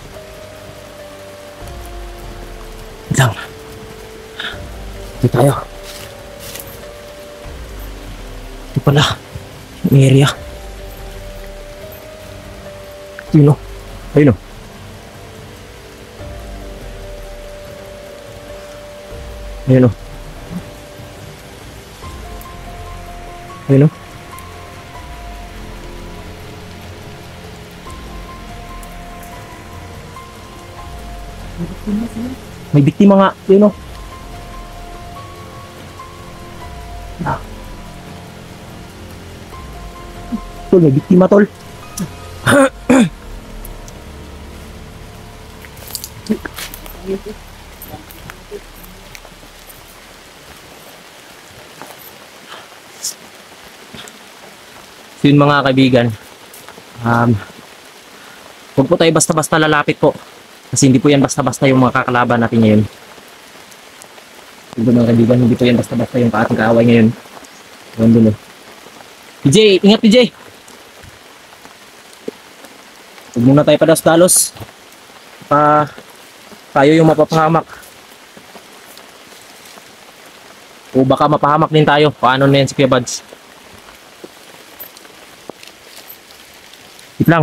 Lang. Dito tayo. Ito pala, yung area. Ayun o. Ayun o. Ayun o. Ayun o. May biktima nga. Ayun o. Ah. Tol, may biktima tol. So yun mga kaibigan, um, huwag po tayo basta-basta lalapit po kasi hindi po yan basta-basta yung mga kakalaban natin ngayon. Ito mga kaibigan, hindi po yan basta-basta yung ating kaaway ngayon. Doon dulo. P J, ingat P J! Huwag muna tayo padalos-dalos pa tayo yung mapapahamak o baka mapahamak din tayo. Paano na yan si Kuya Buds? Wait lang.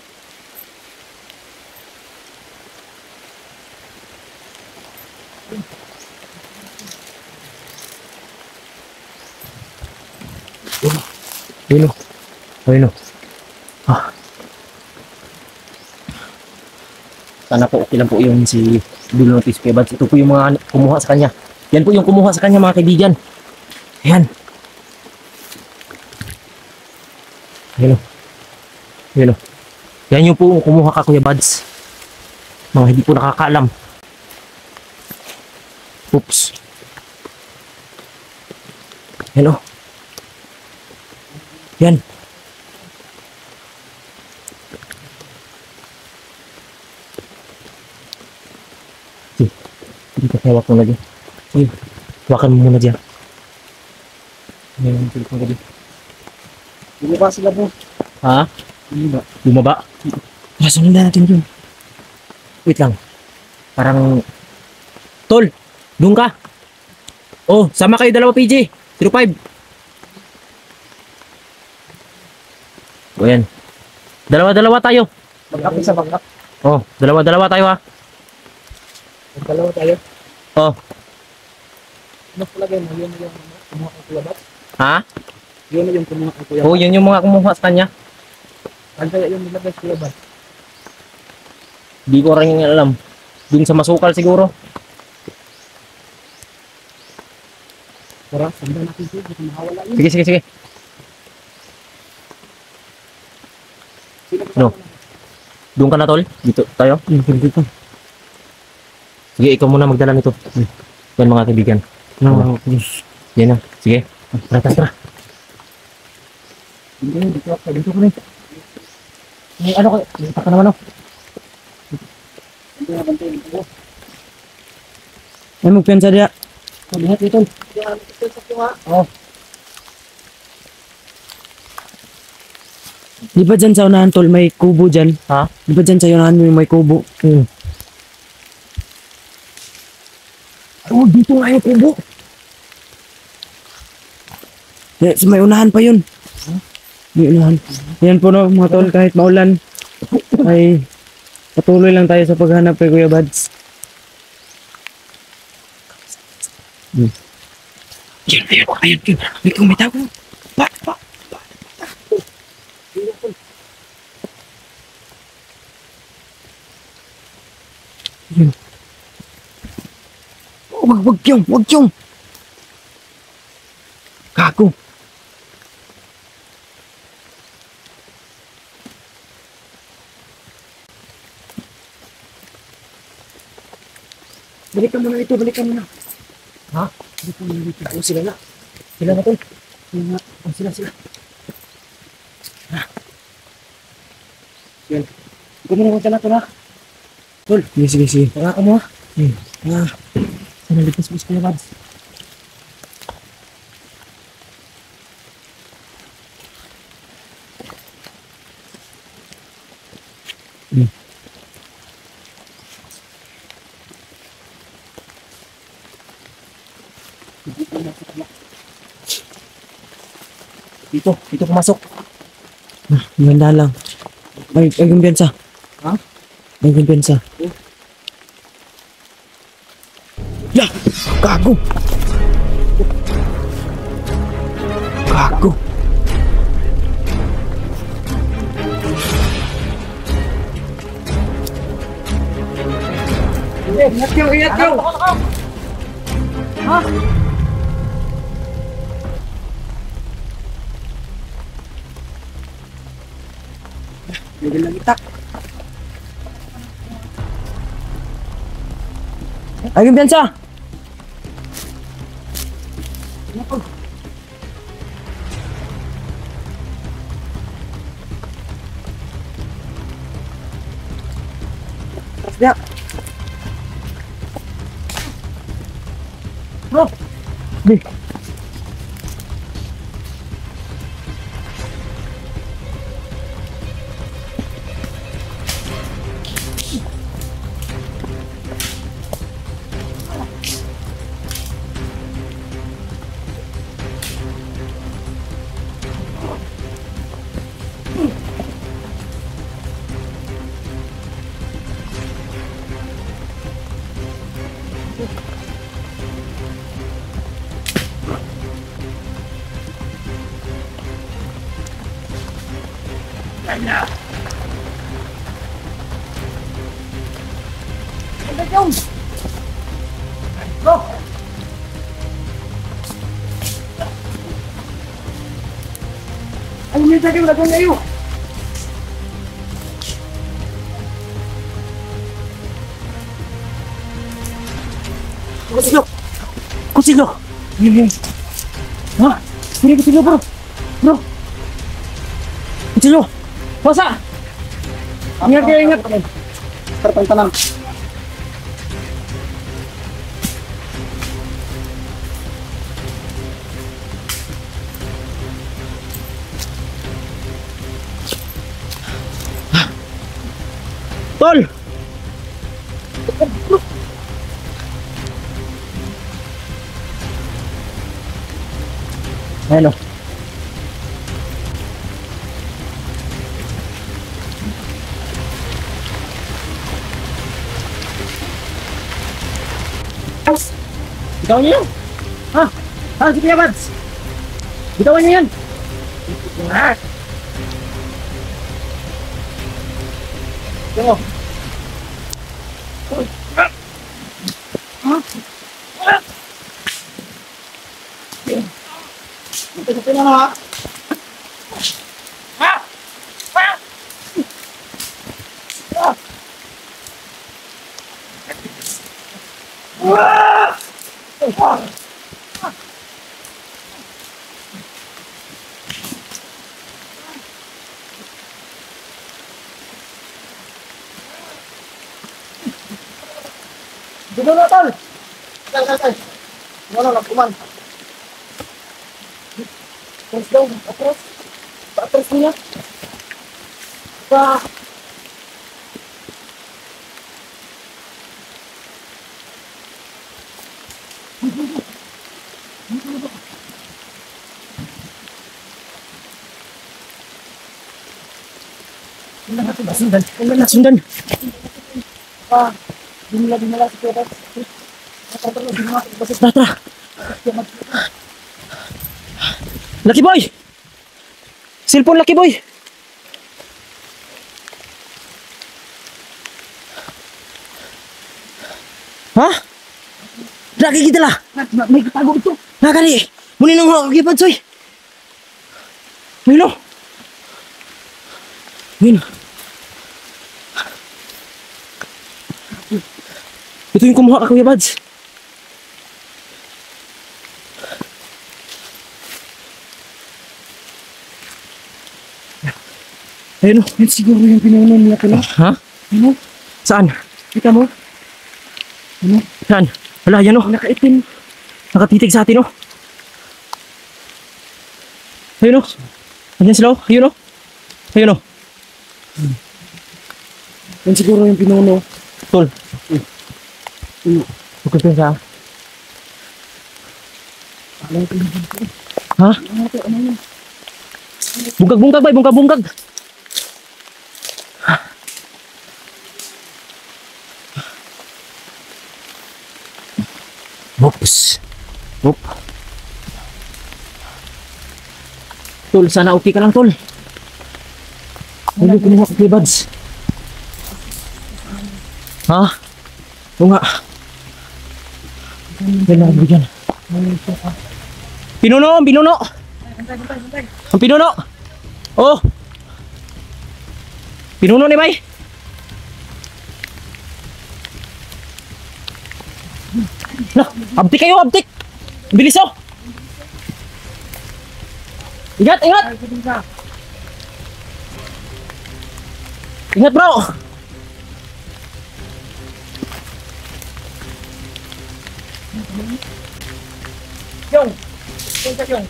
Ayun o. Ayun o. Ah. Sana po okay lang po yung si Dulo Notice Kuya Buds. Ito po yung mga kumuha sa kanya. Yan po yung kumuha sa kanya mga kaibigan. Ayan. Ayun o. Ayun o. Yan yung po kumuha ka Kuya Buds. Mga hindi po nakakaalam. Oops. Yan o. Yan. Sige. Dito hawak mo na dyan. Sige. Hawakan mo muna dyan. Yan. Sige mo dyan. Hindi ba sila po? Ha? Hindi ba? Bumaba? Tara, sundan natin yun. Wait lang. Parang... Tol! Doon ka! Oh, sama kayo dalawa P J. zero five. O yan. Dalawa-dalawa tayo. Mag-up sa mag-up. Oh, dalawa-dalawa tayo ha. Dalawa tayo. Oh. Mas palagay mo, yun yung kumuha ng Kuya Buds? Ha? Yun yung kumuha ng Kuya Oh, Buds? yun yung mga kumuha sa kanya. Ano kaya yung nilagay sa Kuya Buds? Di ko rin alam. Dun sa masukal siguro. Tara, sundan natin siya. Baka mahawala yun. Sige, sige, sige. Sino ba No. Doon ka na tol. Dito tayo. dito? Sige, ikaw muna magdala nito. Yan mga kaibigan. No, Yan na. Sige. Tara, tara, tara. hindi, dito ako. Dito ko na. May ano ka? Dito ka naman oh. Hindi na bantay. Dito. Ay, magpiansa diya. Lihat dito. Yan, ito sa kuha. Oh. Di ba dyan sa unahan tol, may kubo dyan? Ha? Di ba dyan sa unahan mo yung may kubo? Hmm. Oh, dito nga yung kubo. Yeah, so may unahan pa yun. May unahan. Yan po no, mga tol, kahit maulan, ay patuloy lang tayo sa paghanap kay Kuya Buds. Yan, ayun, ayun, ayun. May kumitago. Pa, pa. Oh, wag, wag yung, wag yung. Gago. Balikan mo na ito, balikan mo na. Ha? Balikan mo na dito. Oh, sila na. Sila na tol. Sila na. Oh, sila, sila. Ikaw mo na magdala ito na. Sige, sige, sige. Tara ka mo ha. Hmm. Ah. Sana lipas-lipas Kuya Bads. Hmm. Dito, dito pumasok. Ah, maganda lang. May, may kumpiyansa. Ha? May kumpiyansa. Ya! Gago! Gago! Ingat kayo, ingat kayo. May lang itak. Ay, kumpiyansa! Ya. Bro. Di. Ay, may tagay, lagyan kayo. Kusilyo! Kusilyo! Ha? Hindi kusilyo bro! Bro! Kusilyo! Basa! Ingat kayo, ingat. Tarpang tanang. Tol! Ayan o. Bitawan niyo yan. Ha? Ha, sige ya, Bads. Bitawan niyo yan. Ha? Yo. Ito na ha. Ha? Ha? Dito na, tol. Tol, tol, tol. Wala na, kuman. Terus daw, atras. Atras niya. Pa. Sundan. Sundan. Sundan. Pa. Dinala, dinala si Kuya Bads. Tara, tara. Lucky boy! Cellphone Lucky boy! Ha? Lagi kita lah. May kitago ito. Nakali. Muni nang hawak kagipad soy. Ayun o. Ayun. Ito yung kumuha ka Kuya Bads. Ayun o. Yan siguro yung pinaunan nila ko na. Ha? Ano? Saan? Kita mo? Saan? Wala, yan oh. Nakaitim. Nakatitig sa atin oh. Ayun oh. Ayan sila oh. Ayun oh. Ayun oh. Yan siguro yung pinuno. Tol. Bukod sa. Ha? Bungkag-bungkag bay, bungkag-bungkag. Oops. Oop. Tol, sana okay ka lang, tol. Ano kinuha ko kay Buds? Ha? Oo nga. Kailangan mo dyan. Pinuno, ang pinuno. Ang pinuno. Oh. Pinuno ni bay. Nah, abtik kayo, abtik. Bilis oh. Ingat, ingat. Ingat bro. Yung. Yung yung.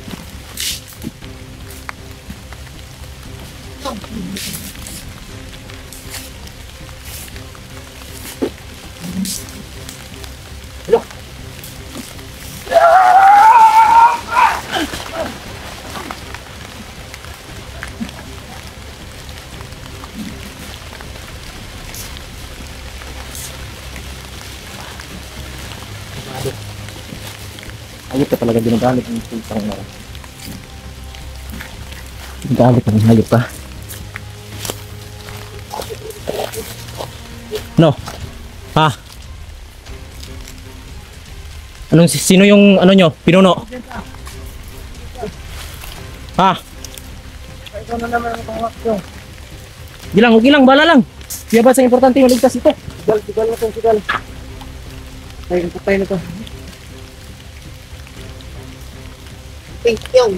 Ayop ka talaga, ginagalit ng pulsang na. Galit ang hayop ka. No? Ha? Anong, sino yung ano nyo? Pinuno? Ha? Ikaw na naman ang pangwak yung. Hindi lang, okay lang, bala lang. Kaya ba sa importante yung ligtas ito? Sigal, sigal na itong sigal. Ay, patay na ito. Thank you.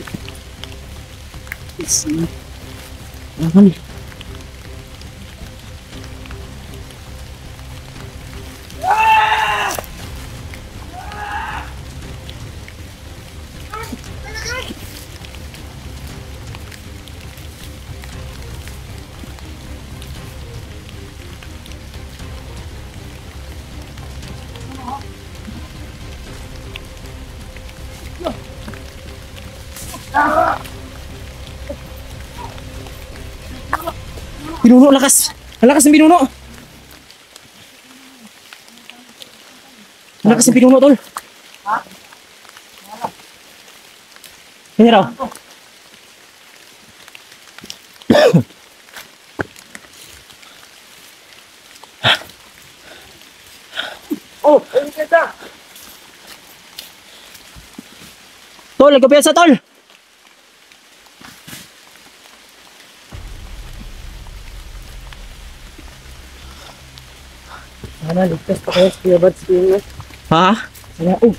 Aman. Pinuno, lakas. Ang lakas ng pinuno. Ang lakas ng pinuno, tol. Kanya raw. Oh, ayun kita. Tol, nagkapiyansa, tol. Sana, ligtas pa kayo. Kuya Buds, kuya. Ha? Sana, oh.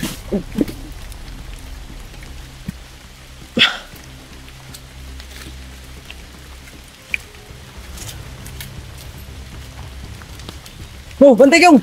Oh, bantay kayong.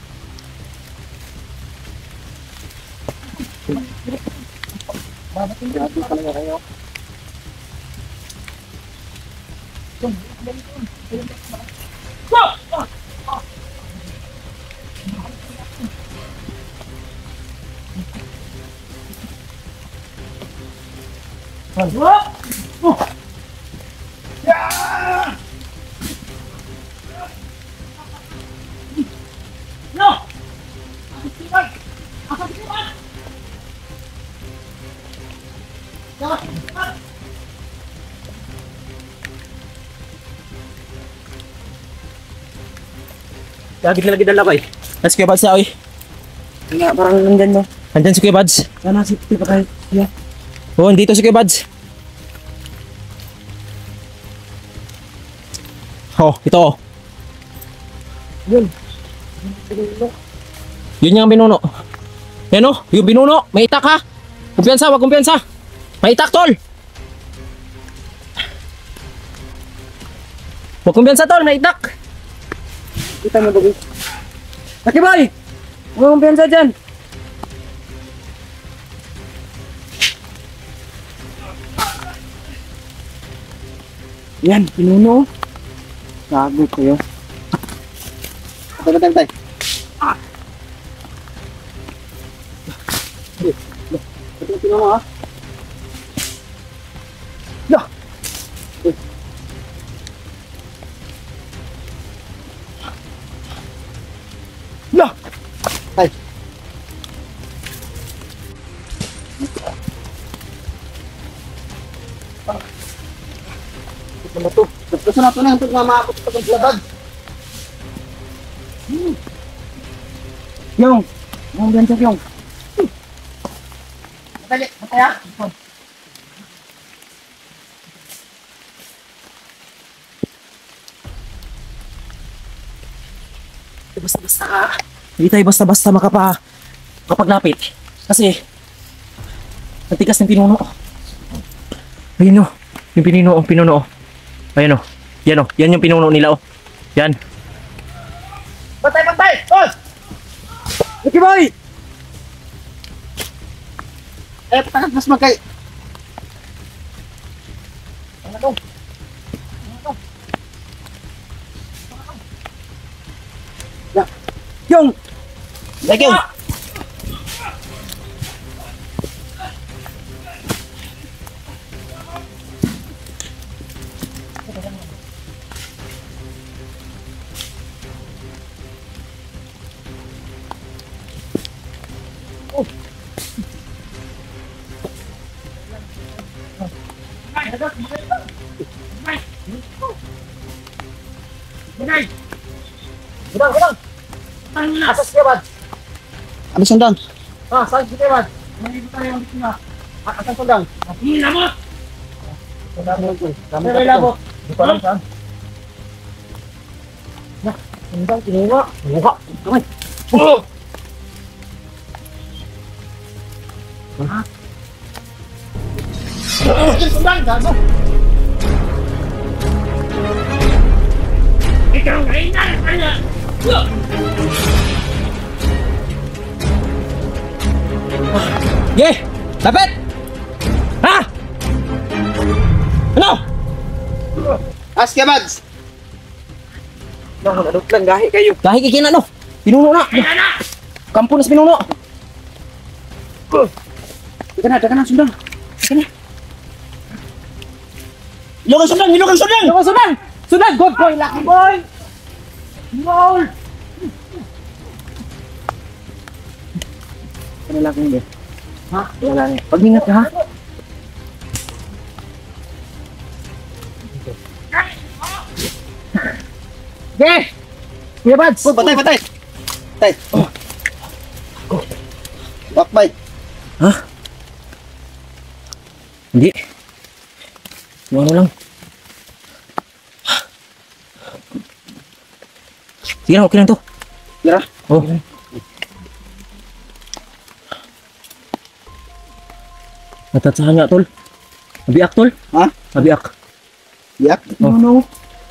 Lagi na lagi dala ko eh. Nas Kuya Buds na oy. Nga, parang nandyan no. Andyan si Kuya Buds. Sana, safety pa kayo. Yeah. Oh, dito si Kuya Buds. Oh, ito oh. Yun. Yun yung binuno. Yan oh, yung binuno. May itak ha. Kumpiyansa, wag kumpiyansa. May itak, tol. Wag kumpiyansa, tol. May itak. Kita mo, bago. Laki boy! Huwag mong piyansa dyan. Yan, pinuno. Sabi ko yun. Patay, patay, patay. Patay, pinuno mo, ha? Lah! Lah! Ay. Ano to? Gusto na ito na yung mamakot ito ng labad. Yung! Yung piyansa yung! Patay, patay, ha? Basta-basta ka. Hindi tayo basta-basta makapa makapaglapit. Kasi natikas ng pinuno. Ayun o. Yung pinuno o, pinuno o. Ayun o. Yan o. Yan yung pinuno nila o. Yan. Patay, patay! Oh! Lucky boy! Eh, patay, mas magkay. Ano to? Yung! Thank you. Gudang, gudang! Asas ka ba? Ano sundang? Ah, saan si Kevan? Nandito tayo ang biktima. Ah, asan sundang? Hindi na mo! Sundang, may labot. Hindi ko alam saan. Na, sundang, kinuha. Kinuha. Kamay. Oh! Ah. Sundang, gago! Ikaw ngayon na! Kaya! Ye! Lapit! Ha? Ano? Ask ya, Bads. Nakakadot lang, gahi kayo. Dahil kikin ano? Pinuno na. Kampo na sa pinuno. Teka na, teka na, sundang. Teka na. Ilokan sundang, ilokan sundang! Sundang, sundang! Sundang! Good boy, lucky boy! Goal! Ano lang hindi? Ha? Wala na. Pag-ingat ka, ha? Ge! Kuya Bads! Oh, patay, patay! Patay. Oh. Bakbay. Hindi. Yung ano lang. Sige na, okay lang to. Tira. Oh. Natatsahan nga, tol. Nabiak, tol. Ha? Nabiak. Yak? Oh. No, no.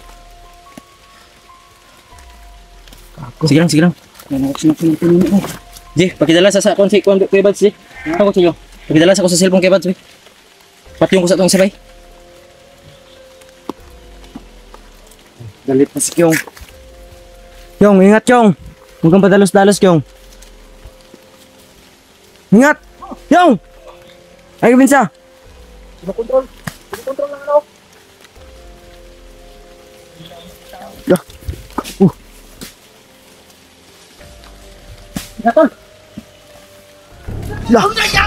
Sige lang, sige lang. Yan ako sinapin ng pinuno ko. Ji, pakidala sa sa akong si Kuya Bads, Ji. Ako sa iyo. Pakidala sa ako sa cellphone kay Bads, Ji. Patyong ko sa itong sabay. Galit na si Kyong. Kyong, ingat Kyong. Huwag kang padalos-dalos, Kyong. Ingat! Kyong! Ay, Binsa! Sinakontrol. Sinakontrol lang ano. Ingat, tol! Lah.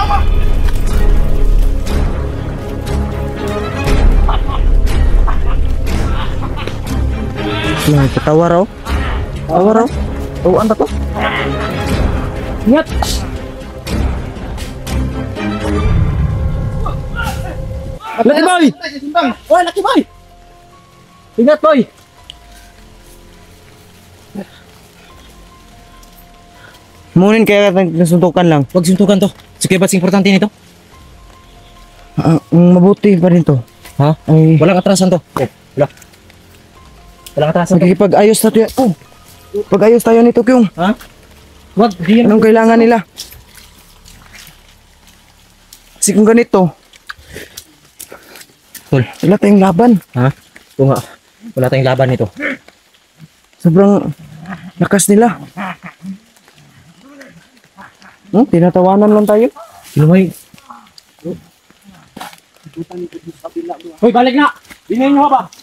Nah, ketawa raw. Ketawa raw. Tawaan ba to? Ingat! Lucky boy! Oh, Lucky boy! Ingat, boy! Munin kaya nasuntukan lang. Huwag suntukan to. Sige, ba't importante nito? Ah, mabuti pa rin to. Ha? Ay, walang atrasan to. Oh, wala. Walang atrasan to. Pag-ayos na to yan. Oh, pag-ayos tayo nito, Kyung. Ha? Wag, di yan. Anong kailangan nila? Kasi kung ganito, Tol. wala tayong laban. Ha? Oo nga. Wala tayong laban nito. Sobrang lakas nila. Hmm, tinatawanan lang tayo. Sino may? Hoy, balik na! Dinayin nyo ba?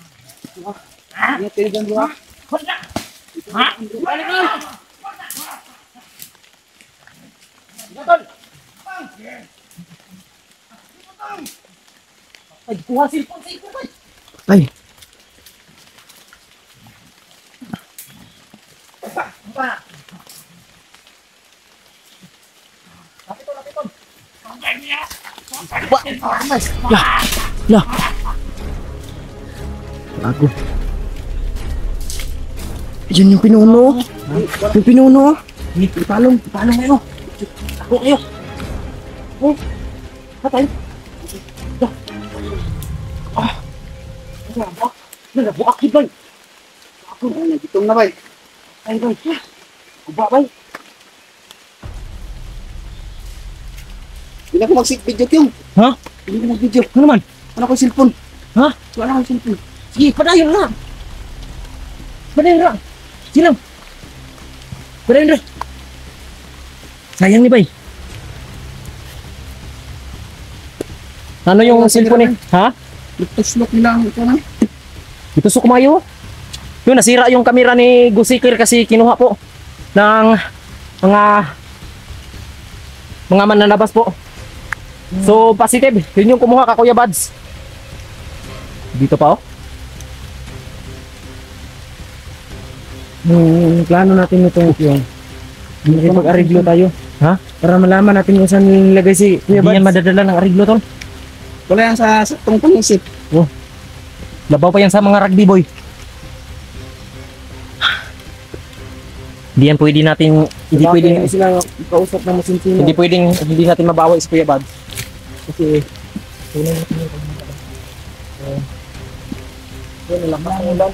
Ay, kuha silpon sa ito, Ay, lah. Bago. Yan yung pinuno. Yung pinuno. Ipalong, ipalong kayo. Ako kayo. Oh, patay. Ah. Nagabuak ki bay. Ako na nagitong na bay. Ay bay. Kuba bay. Hindi ako mag-video yung. Ha? Hindi ko mag-video. Ano naman? Ano ko yung cellphone? Ha? Wala akong cellphone. Sige, padayon na. Padayon na. Silang. Padayon na. Sayang ni bay. Ano yung cellphone eh? Ha? Tuslok nila ang ito na. Ito so kumayo. Yun, nasira yung kamera ni Gusikir kasi kinuha po ng mga mga manlalabas po. So, positive. Yun yung kumuha ka, Kuya Bads. Dito pa oh. Yung plano natin itong yung mag-ariglo tayo. Ha? Para malaman natin kung saan nilagay si Kuya Hindi yan Bads. madadala ng ariglo tol. Wala yan sa saktong pangisip. Labaw pa yan sa mga rugby boy. Hindi yan pwede natin, hindi pwedeng, sila kausap ng masinsin. hindi pwedeng, hindi natin mabawi si Kuya Bads. Kasi tunay natin yung pagmamahal. So, yun, lakas ang ulan.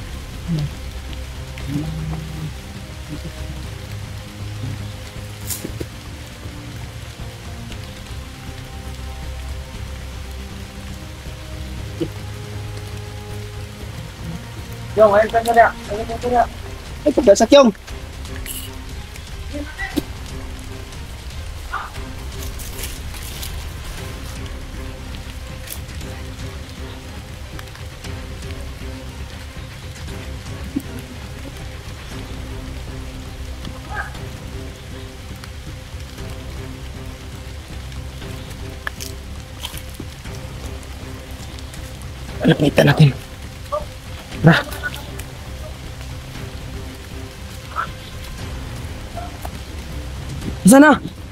Yung, ayun ka na. Ayun ka na. Ay, pagkasak yung. Lapitan natin. Nah. Sana.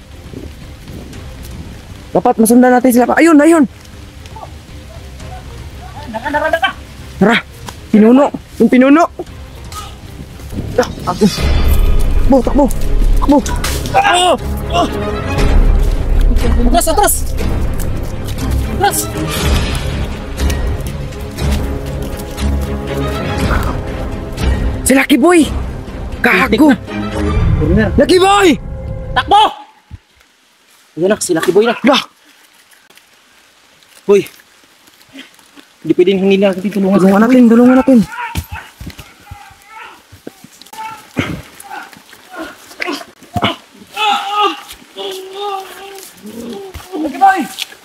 Dapat masundan natin sila. Ayun, ayun. Tara, pinuno. Yung pinuno. Ah, ako. Takbo, takbo. Takbo. Atras, atras. Atras. Si Lucky Boy. Gago. Lucky Boy. Takbo! Ayan na, si Lucky Boy na. Lah. Boy. Hindi pwedeng hindi na natin tulungan. Tulungan natin, tulungan natin. Lucky Boy!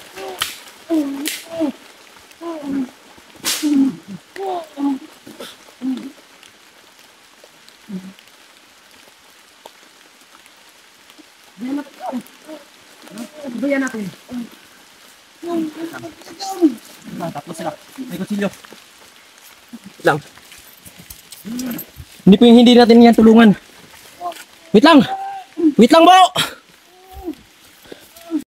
Bayan natin. Tapos sila. May kutsilyo. Lang. Hindi po yung hindi natin yan tulungan. Wait lang. Wait lang, bro.